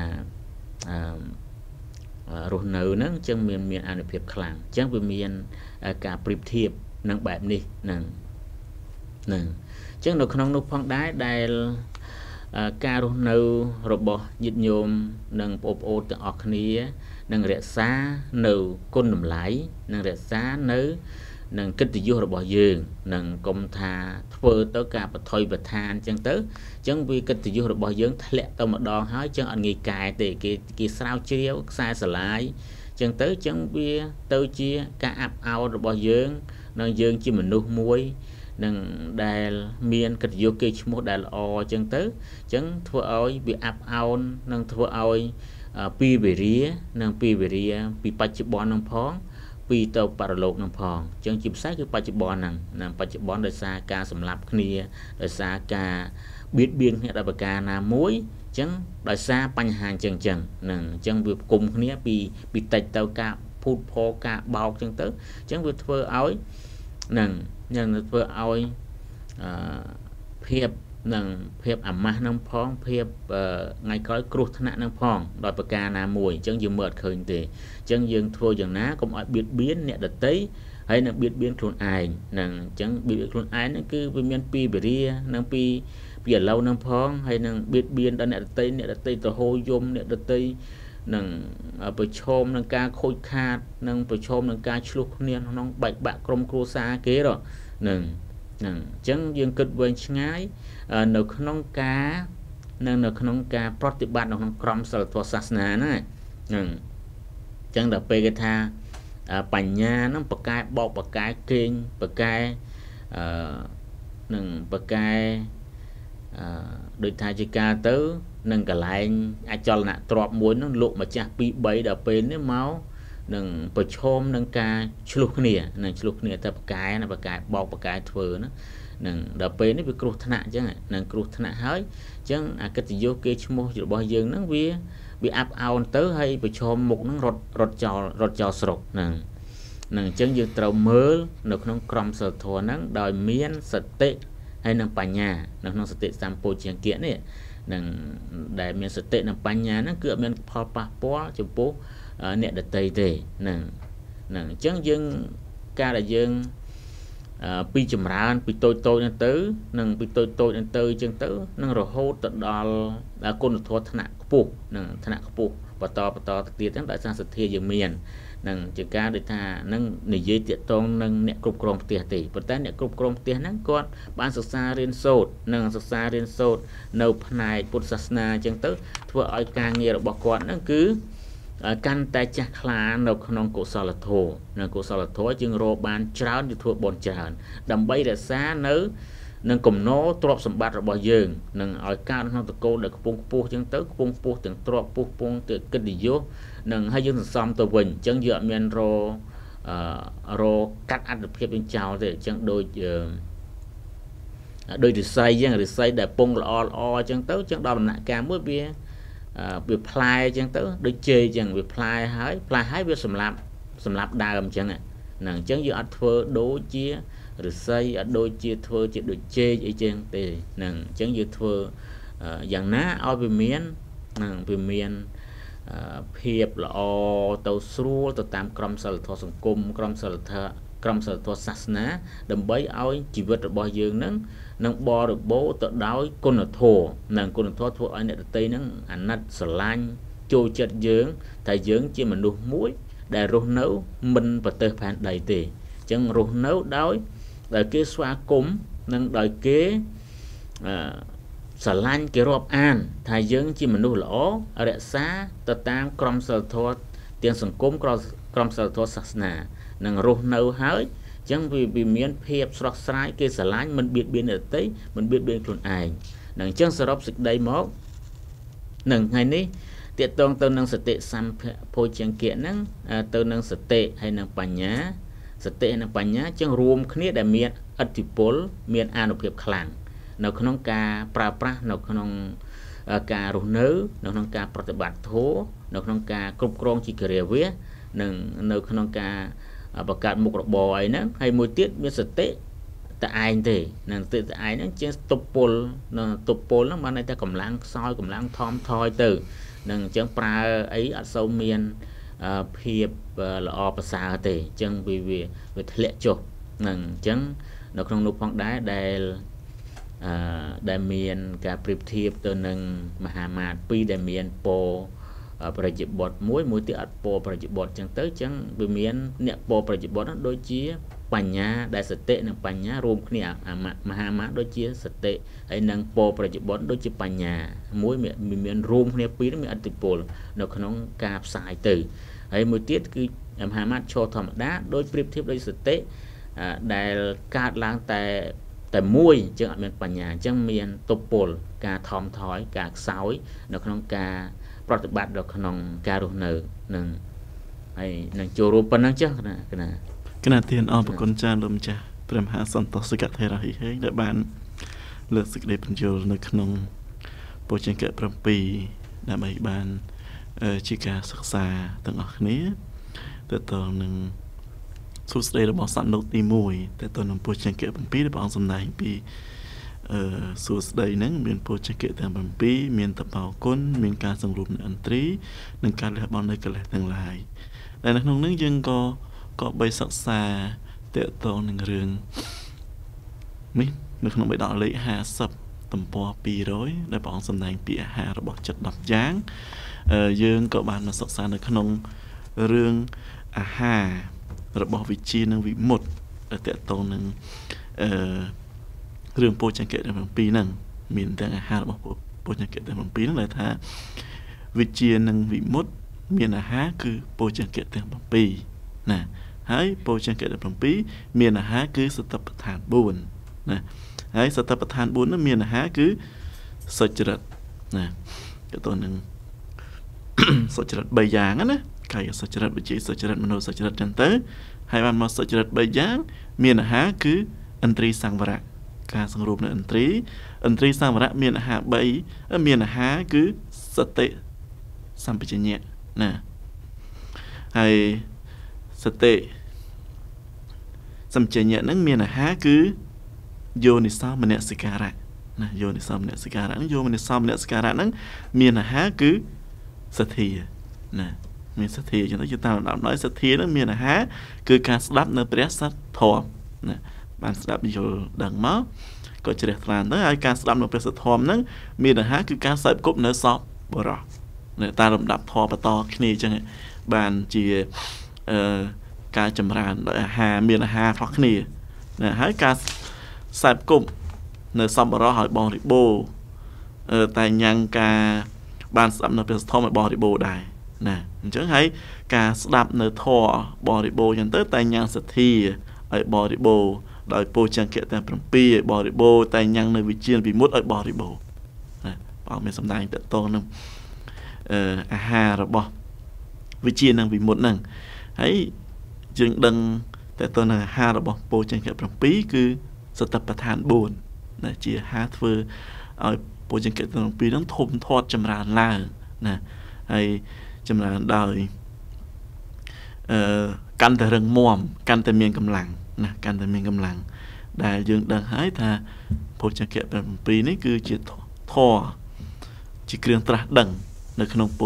រស់នៅហ្នឹងចឹងមានមានអានុភាពខ្លាំងចឹងវាមានការប្រៀបធៀបនឹងបែបនេះហ្នឹងហ្នឹងចឹងនៅក្នុងនោះផងដែរដែលការរស់នៅរបស់ញាតិញោមនិងបងប្អូនទាំងអស់គ្នានឹងរក្សានៅគុណតម្លៃនឹងរក្សានៅនឹងកិត្តិយសរបស់យើងនឹងកុំថាធ្វើទៅការបថុយប្រឋានចឹងទៅចឹងវាកិត្តិយសរបស់យើងធ្លាក់ទៅម្ដងហើយចឹងអត់ងាយកែទេគេគេស្រាវជ្រាវខ្សែស្រឡាយចឹងទៅចឹងវាទៅជាការអាប់អោនរបស់យើងនិងយើងជាមនុស្សមួយនឹងដែលមានកិត្តិយសគេឈ្មោះដែលល្អចឹងទៅចឹងធ្វើឲ្យវាអាប់អោននិងធ្វើឲ្យពីវេរានិងពីវេរាពីបច្ចុប្បន្ននឹងផងពីទៅបរលោកនឹងផងអញ្ចឹងជាពិសេសគឺបច្ចុប្បន្នហ្នឹងណាបច្ចុប្បន្នដោយសារការសម្លាប់គ្នាដោយសារការបៀតបៀនគ្នាដោយប្រការណាមួយអញ្ចឹងដោយសារបញ្ហាអញ្ចឹងអញ្ចឹងហ្នឹងអញ្ចឹងវាគុំគ្នាពីពីតិចទៅការភូតផោការបោកអញ្ចឹងទៅអញ្ចឹងវាធ្វើឲ្យហ្នឹងនឹងធ្វើឲ្យអឺភាពនឹងភាពអាម៉ាស់នឹងផងភាពថ្ងៃក្រោយគ្រោះថ្នាក់នឹងផងដោយប្រការណាមួយអញ្ចឹងយើងមើលអត់ឃើញទេអញ្ចឹងយើងធ្វើយ៉ាងណាកុំឲ្យបៀតបៀនអ្នកដទៃហើយនឹងបៀតបៀនខ្លួនឯងហ្នឹងអញ្ចឹងបៀតបៀនខ្លួនឯងហ្នឹងគឺវាមានពីវេរានិងពីពីឥឡូវនឹងផងហើយនឹងបៀតបៀនដល់អ្នកដទៃអ្នកដទៃទៅហូរយំអ្នកដទៃនឹងប្រឈមនឹងការខូចខាតនឹងប្រឈមនឹងការឆ្លោះគ្នាក្នុងបែកបាក់ក្រុមគ្រួសារគេហ្នឹងហ្នឹងអញ្ចឹងយើងគិតវែងឆ្ងាយនៅក្នុងការនៅនៅក្នុងការប្រតិបត្តិនៅក្នុងក្រមសីលធម៌សាសនាហ្នឹងហ្នឹងអញ្ចឹងដល់ពេលគេថាបញ្ញាហ្នឹងបកែបោកបកែគេងបកែអឺនឹងបកែអឺដូចថាជាការទៅនឹងកន្លែងអចលនៈទ្រព្យមួយហ្នឹងលោកម្ចាស់ពីរបីដល់ពេលនេះមកនឹងប្រឈមនឹងការឆ្លោះគ្នានឹងឆ្លោះគ្នាតែបកែណាបកែបោកបកែធ្វើណានឹងដល់ពេលនេះវាគ្រោះថ្នាក់អញ្ចឹងនឹងគ្រោះថ្នាក់ហើយអញ្ចឹងអាកិត្តិយសគេឈ្មោះរបស់យើងហ្នឹងវាវាអាប់អោនទៅហើយប្រឈមមុខហ្នឹងរត់រត់ចោលរត់ចោលស្រុកហ្នឹងនឹងអញ្ចឹងយើងត្រូវមើលនៅក្នុងក្រមសីលធម៌ហ្នឹងដោយមានសតិហើយនិងបញ្ញានៅក្នុងសតិសម្ពោជង្គៈនេះនឹងដែលមានសតិនិងបញ្ញាហ្នឹងគឺអត់មានផលប៉ះពាល់ចំពោះអ្នកដទៃទេហ្នឹងហ្នឹងអញ្ចឹងយើងការដែលយើងពីចម្រើនពីតូចតូចទៅនឹងពីតូចតូចទៅអញ្ចឹងទៅនឹងរហូតទៅដល់គុណធម៌ថ្នាក់ខ្ពស់នឹងថ្នាក់ខ្ពស់បន្តបន្តទៅទៀតហ្នឹងដោយសារសទ្ធាយើងមាននឹងជាការដូចថានឹងនិយាយតាក់ទងនឹងអ្នកគ្រប់គ្រងផ្ទះទេប៉ុន្តែអ្នកគ្រប់គ្រងផ្ទះហ្នឹងគាត់បានសិក្សារៀនសូត្រនិងសិក្សារៀនសូត្រនៅផ្នែកពុទ្ធសាសនាអញ្ចឹងទៅធ្វើឲ្យការងាររបស់គាត់ហ្នឹងគឺកាន់តែចាស់ខ្លានៅក្នុងកុសលធម៌នៅកុសលធម៌យើងរកបានច្រើនទៅធ្វើបុណ្យច្រើនដើម្បីរក្សានៅនឹងគំនោទ្រព្យសម្បត្តិរបស់យើងនឹងឲ្យកើតក្នុងតកូលដែលខ្ពង់ខ្ពស់អញ្ចឹងទៅខ្ពង់ខ្ពស់ទាំងទ្រព្យពុះពងទៅកិត្តិយសនឹងឲ្យយើងសន្សំទៅវិញអញ្ចឹងយើងអត់មានរអឺរកាត់អត្ថភាពវិញចោលទេអញ្ចឹងដូចដូចរិស័យអញ្ចឹងរិស័យដែលពងល្អល្អអញ្ចឹងទៅអញ្ចឹងដល់ដំណាក់កាលមួយវាវាផ្លែអញ្ចឹងទៅដូចជ័យអញ្ចឹងវាផ្លែហើយផ្លែហើយវាសម្លាប់សម្លាប់ដើមអញ្ចឹងហ្នឹងអញ្ចឹងយើងអត់ធ្វើដូចជាឫស្សីអត់ដូចជាធ្វើជាដូចជែកអីចឹងទេហ្នឹងអញ្ចឹងយើងធ្វើយ៉ាងណាឲ្យវាមានហ្នឹងវាមានភាពល្អទៅស្រួលទៅតាមក្រមសីលធម៌សង្គមក្រមសីលធម៌ក្រមសីលធម៌សាសនាដើម្បីឲ្យជីវិតរបស់យើងនឹងនឹងបរិបូរណ៍ទៅដោយគុណធម៌និងគុណធម៌ធ្វើឲ្យអ្នកដទៃនឹងអាណិតស្រឡាញ់ចូលចិត្តយើងតែយើងជាមនុស្សមួយដែលរស់នៅមិនប្រទើសផែនដីទេអញ្ចឹងរស់នៅដោយដោយគេស្វាគមន៍និងដោយគេអឺស្រឡាញ់គេរាប់អានថាយើងជាមនុស្សល្អរក្សាទៅតាមក្រមសីលធម៌ទាំងសង្គមក្រមសីលធម៌សាសនានឹងរស់នៅហើយអញ្ចឹងវាវាមានភាពស្រស់ស្រាយគេស្រឡាញ់មិនបៀតបៀនអ្នកដទៃមិនបៀតបៀនខ្លួនឯងនឹងអញ្ចឹងសរុបសេចក្តីមកនឹងថ្ងៃនេះទាក់ទងទៅនឹងសតិសម្ភោជង្គៈហ្នឹងទៅនឹងសតិហើយនឹងបញ្ញាសតិនិងបញ្ញាចឹងរួមគ្នាដែលមានឥទ្ធិពលមានអានុភាពខ្លាំងនៅក្នុងការប្រើប្រាស់នៅក្នុងការរស់នៅនៅក្នុងការប្រតិបត្តិធម៌នៅក្នុងការគ្រប់គ្រងជីវរាវានិងនៅក្នុងការបង្កើតមុខរបរអីហ្នឹងហើយមួយទៀតមានសតិតែឯងទេនឹងសតិតែឯងហ្នឹងជាទប់ពលនៅទប់ពលហ្នឹងបានន័យថាកម្លាំងខ្សោយកម្លាំងថមថយទៅនឹងអញ្ចឹងប្រើអីអត់សូវមានភាពល្អប្រសើរទេអញ្ចឹងវាវាធ្លាក់ចុះនឹងអញ្ចឹងនៅក្នុងនោះផងដែរដែលអឺដែលមានការប្រៀបធៀបទៅនឹងមហាមាត្រពីរដែលមានពរប្រតិបត្តិមួយមួយទៀតអត់ពរប្រតិបត្តិអញ្ចឹងទៅអញ្ចឹងវាមានអ្នកពរប្រតិបត្តិហ្នឹងដូចជាបញ្ញាដែលសតិនិងបញ្ញារួមគ្នាមហាមាត្រដូចជាសតិហើយនិងពរប្រតិបត្តិដូចជាបញ្ញាមួយមានរួមគ្នាពីរមានឥទ្ធិពលនៅក្នុងការផ្សាយទៅហើយមួយទៀតគឺមហាមាត្រឈរធម្មតាដោយប្រៀបធៀបដោយសតិដែលកើតឡើងតែតែមួយអញ្ចឹងអត់មានបញ្ញាអញ្ចឹងមានទប់ពលការថមថយការខ្សោយនៅក្នុងការប្រតិបត្តិនៅក្នុងការរស់នៅនឹងហើយនឹងចូលរួមប៉ុណ្ណឹងចុះគណៈគណៈ
គណៈទានអរគុណចាលោកម្ចាស់ព្រះមហាសន្តោសកថេរហិហេដែលបានលើកសេចក្តីបញ្យល់នៅក្នុងពោជង្គៈ7ដើម្បីបានជាការសិក្សាទាំងអស់គ្នាទៅតនឹងសួស្តីរបស់សត្វលោកទី1ទៅតនឹងពោជង្គៈ7ដែលព្រះអង្គសម្ដែងពីអឺសួស្តីហ្នឹងមានពោជង្គៈទាំង7មានតបោគុណមានការសង្រួមនៅឥន្ទ្រីនិងការលះបង់នៅកិលេសទាំងឡាយដែលនៅក្នុងនេះយើងក៏ក៏បីសិក្សាតកតងនឹងរឿងនេះនៅក្នុងបេដកលេខห้าสิบទំព័រពីររយដែលព្រះអង្គសម្ដែងពីអាហាររបស់ចិត្តដប់យ៉ាងយើងក៏បានមកសិក្សានៅក្នុងរឿងអាហាររបស់វិជានិងវិមុតដែលតកតងនឹងអឺរឿងពោជង្គៈទាំង7ហ្នឹងមានទាំងអាហាររបស់ពោជង្គៈទាំង7ហ្នឹងដែលថាវិជានិងវិមុតមានអាហារគឺពោជង្គៈទាំង7ណាហើយពោជង្គៈទាំង7មានអាហារគឺសតិប្បដ្ឋាន4ណាហើយសតិប្បដ្ឋាន4នោះមានអាហារគឺសុចរិតណាក៏ទៅនឹងសុចរិត3យ៉ាងណាកាយសុចរិតវិជាសុចរិតមនោសុចរិតចឹងទៅហើយបានមកសុចរិត3យ៉ាងមានអាហារគឺឥន្ទ្រីសង្វរៈការសង្រួមនៅឥន្ទ្រីឥន្ទ្រីសង្វរៈមានអាហារ3មានអាហារគឺសតិសម្បជញ្ញៈណាហើយសតិសម្បជញ្ញៈហ្នឹងមានអាហារគឺយោនិសោមនសិការៈណាយោនិសោមនសិការៈហ្នឹងយោនិសោមនសិការៈហ្នឹងមានអាហារគឺសទ្ធាណាមានសទ្ធាចឹងទៅតាមលំដាប់ដោយសទ្ធាហ្នឹងមានអាហារគឺការស្ដាប់នៅព្រះសត្យធម៌ណាបានស្ដាប់យល់ដឹងមកក៏ជ្រះថ្លាទៅហើយការស្ដាប់នៅព្រះសត្យធម៌ហ្នឹងមានអាហារគឺការសែបគប់នៅសពបរោះនៅតាមលំដាប់ធម៌បន្តគ្នាចឹងបានជាអឺការចម្រើនដោយអាហារមានអាហារខុសគ្នាណាហើយការសែបគប់នៅសពបរោះឲ្យបរិបូរអឺតែញ៉ាំងការបានស្ដាប់នៅព្រះសត្យធម៌ឲ្យបរិបូរដែរណាអញ្ចឹងហើយការស្ដាប់នៅធម៌បរិបូរចឹងទៅតែញ៉ាំងសទ្ធាឲ្យបរិបូរដោយពោជង្គៈទាំង7ឲ្យបរិបូរតែញ៉ាំងនៅវិជាវិមុតឲ្យបរិបូរណាបងមានសម្ដែងតតងនឹងអឺអាហាររបស់វិជានិងវិមុតហ្នឹងហើយយើងដឹងតតងនឹងអាហាររបស់ពោជង្គៈ7គឺសតិប្បដ្ឋាន4ណាជាអាហារធ្វើឲ្យពោជង្គៈទាំង7ហ្នឹងធំធាត់ចម្រើនឡើងណាហើយចម្រើនដោយអឺកាន់តែរឹងមាំកាន់តែមានកម្លាំងណាកាន់តែមានកម្លាំងដែលយើងដឹងហើយថាពោជង្គៈ7នេះគឺជាធម៌ជាគ្រឿងត្រាស់ដឹងនៅក្នុងពោធិ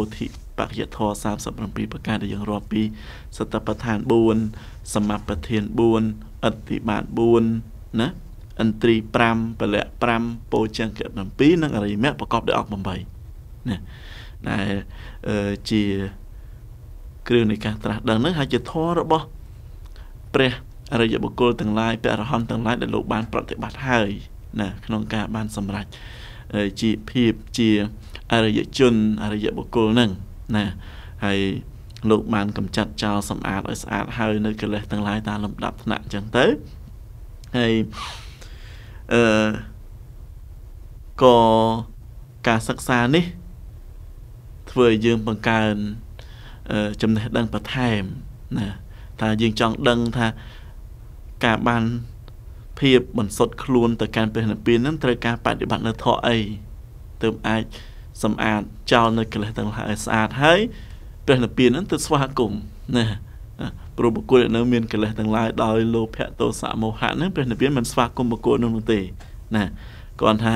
បរិយធម៌សាមសិបប្រាំពីរប្រការដែលយើងរាប់ពីសតបដ្ឋានbốnសមាបដ្ឋានbốnអតិបាតbốnណាឥន្ទ្រី5ពលៈ5ពោចង្ក7និងអរិយមគ្គប្រកបដោយអង្គ8ណាដែលជាគ្រឿងនៃការត្រាស់ដឹងហ្នឹងហើយជាធម៌របស់ព្រះអរិយបុគ្គលទាំងឡាយព្រះអរហន្តទាំងឡាយដែលលោកបានប្រតិបត្តិហើយណាក្នុងការបានសម្រេចជាភាពជាអរិយជនអរិយបុគ្គលហ្នឹងណាហើយលោកបានកម្ចាត់ចោលសម្អាតឲ្យស្អាតហើយនៅកិលេសទាំងឡាយតាមលំដាប់ថ្នាក់អញ្ចឹងទៅហើយអឺក៏ការសិក្សានេះធ្វើឲ្យយើងបង្កើនចំណេះដឹងបន្ថែមណាថាយើងចង់ដឹងថាការបានភាពបន្សុទ្ធខ្លួនទៅកាន់ព្រះនិព្វានហ្នឹងត្រូវការបដិបត្តិនៅធម៌អីទើបអាចសម្អាតចោលនៅកិលេសទាំងឡាយឲ្យស្អាតហើយព្រះនិព្វានហ្នឹងទៅស្វាគមន៍ណាព្រោះបុគ្គលដែលនៅមានកិលេសទាំងឡាយដោយលោភៈទោសៈមោហៈហ្នឹងព្រះនិព្វានមិនស្វាគមន៍បុគ្គលនោះទេណាគាត់ថា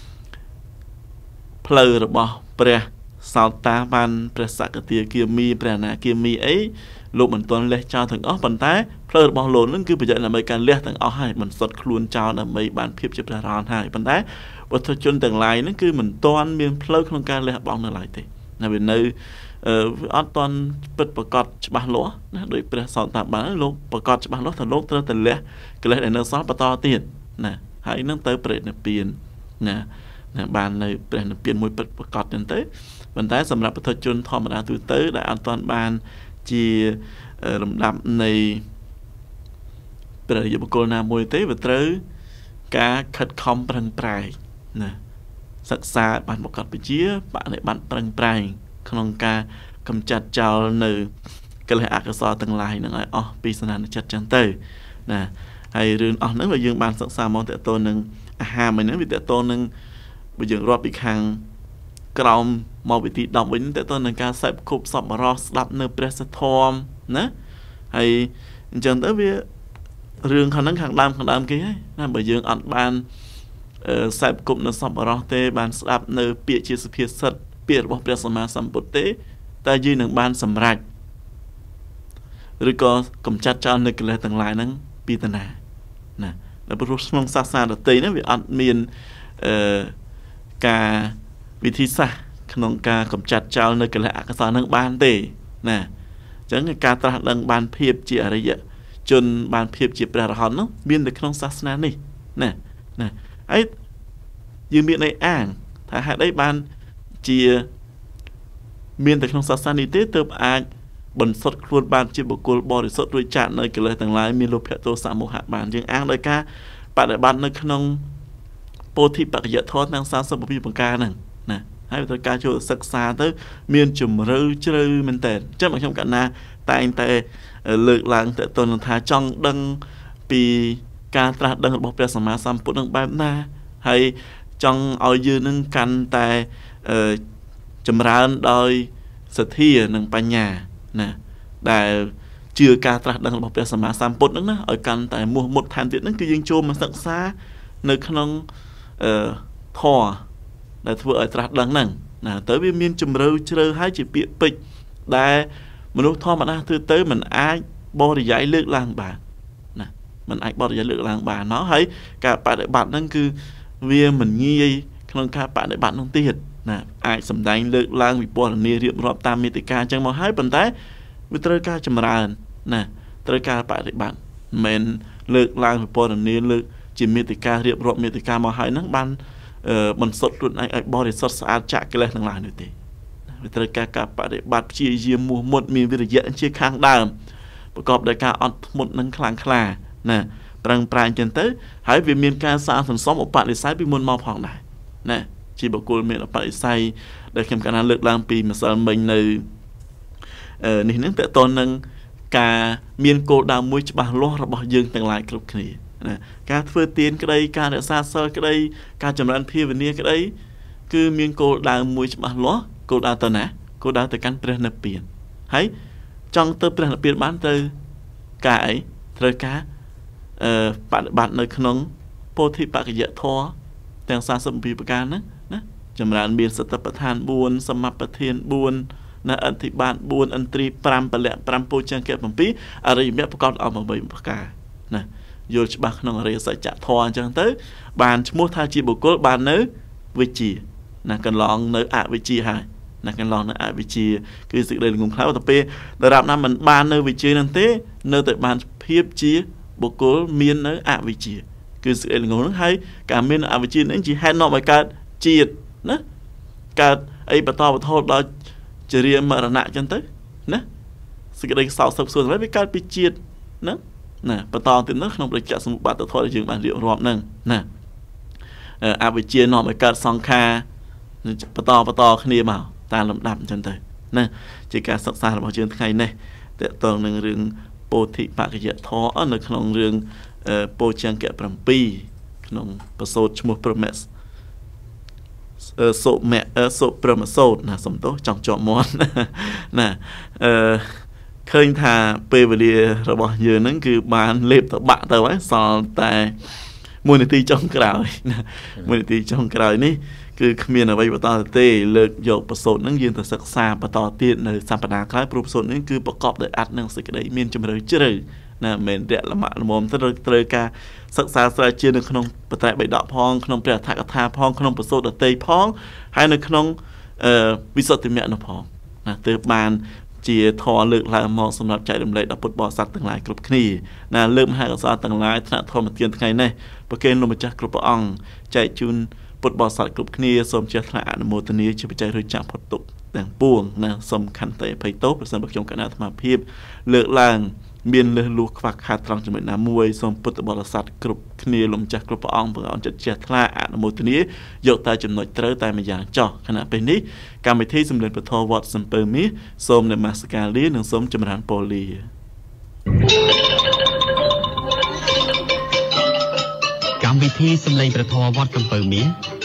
ផ្លូវរបស់ព្រះសោតាបានព្រះសក្កទាគាមីព្រះអនាគាមីអីលោកមិនទាន់លះចោលទាំងអស់ប៉ុន្តែផ្លូវរបស់លោកនឹងគឺប្រយោជន៍ដើម្បីការលះទាំងអស់ហើយមិនសុទ្ធខ្លួនចោលដើម្បីបានភាពជាព្រះអរហន្តហើយប៉ុន្តែបុត្រជនទាំងឡាយនឹងគឺមិនទាន់មានផ្លូវក្នុងការលះបង់នៅឡើយទេណាវានៅអត់ទាន់ពិតប្រកបច្បាស់លាស់ណាដោយព្រះសោតាបានលោកប្រកបច្បាស់លាស់ថាលោកត្រូវតែលះកិលេសដែលនៅសល់បន្តទៀតណាហើយនឹងទៅព្រះនិព្វានណាបាននៅព្រះនិព្វានមួយពិតប្រកបចឹងទៅប៉ុន្តែសម្រាប់បុត្រជនធម្មតាទូទៅដែលអត់ទាន់បានជាលំដាប់នៃព្រះបុគ្គលណាមួយទេវាត្រូវការខិតខំប្រឹងប្រែងណាសិក្សាបានប្រកបវិជ្ជាបដិបត្តិប្រឹងប្រែងក្នុងការកម្ចាត់ចោលនៅកិលេសអកុសលទាំងឡាយនឹងឲ្យអស់ពីសន្តានចិត្តចឹងទៅណាហើយរឿងអស់ហ្នឹងបើយើងបានសិក្សាមកតើតើនឹងអាហារមួយហ្នឹងវាតើតើនឹងបើយើងរាប់ពីខាងក្រោមមកវិធីដប់វិញតើតើនឹងការសេពគប់សពរោះស្ដាប់នៅព្រះសធម៌ណាហើយអញ្ចឹងទៅវារឿងខាងហ្នឹងខាងដើមខាងដើមគេហើយណាបើយើងអត់បានសេពគប់នៅសពរោះទេបានស្ដាប់នៅពាក្យជាសុភាសិតពាក្យរបស់ព្រះសម្មាសម្ពុទ្ធទេតែយើងនឹងបានសម្រេចឬក៏កម្ចាត់ចោលនៅកិលេសទាំងឡាយហ្នឹងពីតាណាណានៅព្រោះក្នុងសាសនាដទៃហ្នឹងវាអត់មានអឺការវិធីសាស្ត្រក្នុងការកម្ចាត់ចោលនៅកិលេសអកុសលហ្នឹងបានទេណាអញ្ចឹងការត្រាស់ដឹងបានភាពជាអរិយជនបានភាពជាព្រះអរហន្តនោះមាននៅក្នុងសាសនានេះណាណាហើយយើងមានន័យអាងថាហេតុអីបានជាមានតែក្នុងសាសនានេះទេទើបអាចបន្សុទ្ធខ្លួនបានជាបុគ្គលបរិសុទ្ធរួចចាកនៅកិលេសទាំងឡាយមានលោភៈទោសៈមោហៈបានយើងអាងដោយការបដិបត្តិនៅក្នុងពោធិបក្ខយធម៌ទាំងសាមសិបពីរប្រការហ្នឹងណាហើយត្រូវការចូលសិក្សាទៅមានជំរឿជ្រៅមែនតើអញ្ចឹងខ្ញុំកណាតែងតែលើកឡើងតើតើថាចង់ដឹងពីការត្រាស់ដឹងរបស់ព្រះសម្មាសម្ពុទ្ធនឹងបែបណាហើយចង់ឲ្យយើងនឹងកាន់តែចម្រើនដោយសទ្ធានិងបញ្ញាណាដែលជឿការត្រាស់ដឹងរបស់ព្រះសម្មាសម្ពុទ្ធហ្នឹងណាឲ្យកាន់តែមោះមុតថែមទៀតហ្នឹងគឺយើងចូលមកសិក្សានៅក្នុងអឺធម៌ដែលធ្វើឲ្យត្រាស់ដឹងហ្នឹងណាទៅវាមានជំរឿជ្រៅហើយជាពាក្យពេចន៍ដែលមនុស្សធម្មតាធ្វើទៅមិនអាចបរិយាយលើកឡើងបានណាមិនអាចបរិយាយលើកឡើងបានណោះហើយការបដិបត្តិហ្នឹងគឺវាមិនងាយក្នុងការបដិបត្តិនោះទៀតណាអាចសម្ដែងលើកឡើងវិពណ៌នារៀបរាប់តាមមេតិកាអញ្ចឹងមកហើយប៉ុន្តែវាត្រូវការចម្រើនណាត្រូវការបដិបត្តិមិនលើកឡើងវិពណ៌នាលើកជាមេតិការៀបរាប់មេតិកាមកហើយហ្នឹងបានបន្សុទ្ធខ្លួនឯងឲ្យបរិសុទ្ធស្អាតចាក់កិលេសទាំងឡាយនោះទេវាត្រូវការការបដិបត្តិព្យាយាមមោះមុតមានវិរិយៈជាខាងដើមប្រកបដោយការអត់ធ្មត់និងខ្លាំងក្លាណាប្រឹងប្រែងចឹងទៅហើយវាមានការសាងសន្សំឧបនិស្ស័យពីមុនមកផងដែរណាជាបុគ្គលមានឧបនិស្ស័យដែលខ្ញុំកណ្ដាលលើកឡើងពីម្សិលមិញនៅនេះនឹងតើតើនឹងការមានគោលដៅមួយច្បាស់លាស់របស់យើងទាំងឡាយគ្រប់គ្នាណាការធ្វើទានក្តីការរក្សាសិលក្តីការចម្រើនភាវនាក្តីគឺមានគោលដៅមួយច្បាស់លាស់គោលដៅទៅណាគោលដៅទៅកាន់ព្រះនិព្វានហើយចង់ទៅព្រះនិព្វានបានទៅការអីត្រូវការបដិបត្តិនៅក្នុងពោធិបក្ខយធម៌ទាំងសាមសិបពីរប្រការហ្នឹងណាចម្រើនមានសតិប្បដ្ឋានbốnសមាបដ្ឋានbốn na ân thì bạn buồn ân tri pram bả lẹ pram po chang kẹp bằng pí ở đây mẹ con ở mà bảy bậc cả nè vô bác nông ở sẽ chặt thò chẳng tới bàn mua thay chi bộ cốt bàn nữ với chỉ là cần lon nữ ạ với chi hai là cần lon nữ ạ với chi cứ sự đây là ngùng khá tập p đợt đạp năm mình bàn nơi vị trí năng tế nơi tại bàn phiếp chi bộ cố miên nữ ạ với chi cứ sự đây là ngùng hay cả miên ạ với chi nên chỉ hai nọ bài cả chiết nè cả ấy bà to bà thô đó chỉ riêng mà là nạ chân tới nè sự đây sau sập xuân với cả bị chiết nè nè bà to thì nó không được chặt một bát thôi là dừng bàn rượu rọm nè nè à bị chia nọ bài cả song kha bà to bà to khnia màu ta làm đậm chân tới nè chỉ cả sắc xa là bao nhiêu ngày này để toàn là rừng bồ thị bạc cái thó ở nơi trong rừng bồ trang kẹp bằng pi trong bờ sốt một promise sốt mẹ sốt promise sốt là sống tốt trong chọn món nè khơi thà pe về đi rồi bỏ giờ nó cứ bàn lệp tập bạn tao ấy sò tại mua nị ti trong cái đảo mua nị ti trong cái đảo níคือขมิ้นเอาไว้ประตอเตเลิกโยกประสนนั่งยืนแต่ศึกษาประตอเตียนในสามปัญหาคล้ายประสนนั่นคือประกอบโดยอัดนั่งสิ่งใดมีนจำเลยเจริญนะเหมือนเดะละหมาดละมมตระตระกาศึกษาสายเชียนในขนมปะแตะใบดอกพองขนมเปลือกถากระทาพองขนมประสนเตยพองให้ในขนมวิสุทธิเมียนพองนะเติบบานเจียทอเลือกลายมองสำหรับใจดำเลยดับปดบอสัตว์ต่างหลายกรุบขณีนะเริ่มให้กับสัตว์ต่างหลายถนัดทอมาเตียนทั้งไงเนี่ยประเกณฑ์ลงมาจากกรุบอ่องใจจุนปดบอสัตว์กรุบขณีสมเจตนาอนุโมทนีจะไปใจรู้จักพดตุกแต่งป่วงนะสมคันเตะไพโต้ประสานประชงกันนาธรรมพีบเลือกลางเมียนเลือลูกฝักขาดตรังจมูกน้ำมวยสมปดบอสัตว์กรุบขณีลงจากกรุบอ่องเพื่อเอาจัดเจตนาอนุโมทนียกตาจำนวนเตอร์ตายมาอย่างจ่อขณะเป็นนี้การไปที่สำเร็จประทวัดสัมเปอร์มิสมในมาสการลีหนึ่งสมจำรันโปลี
การวิธีสำเร็จประทวัดสัมเปอร์มิ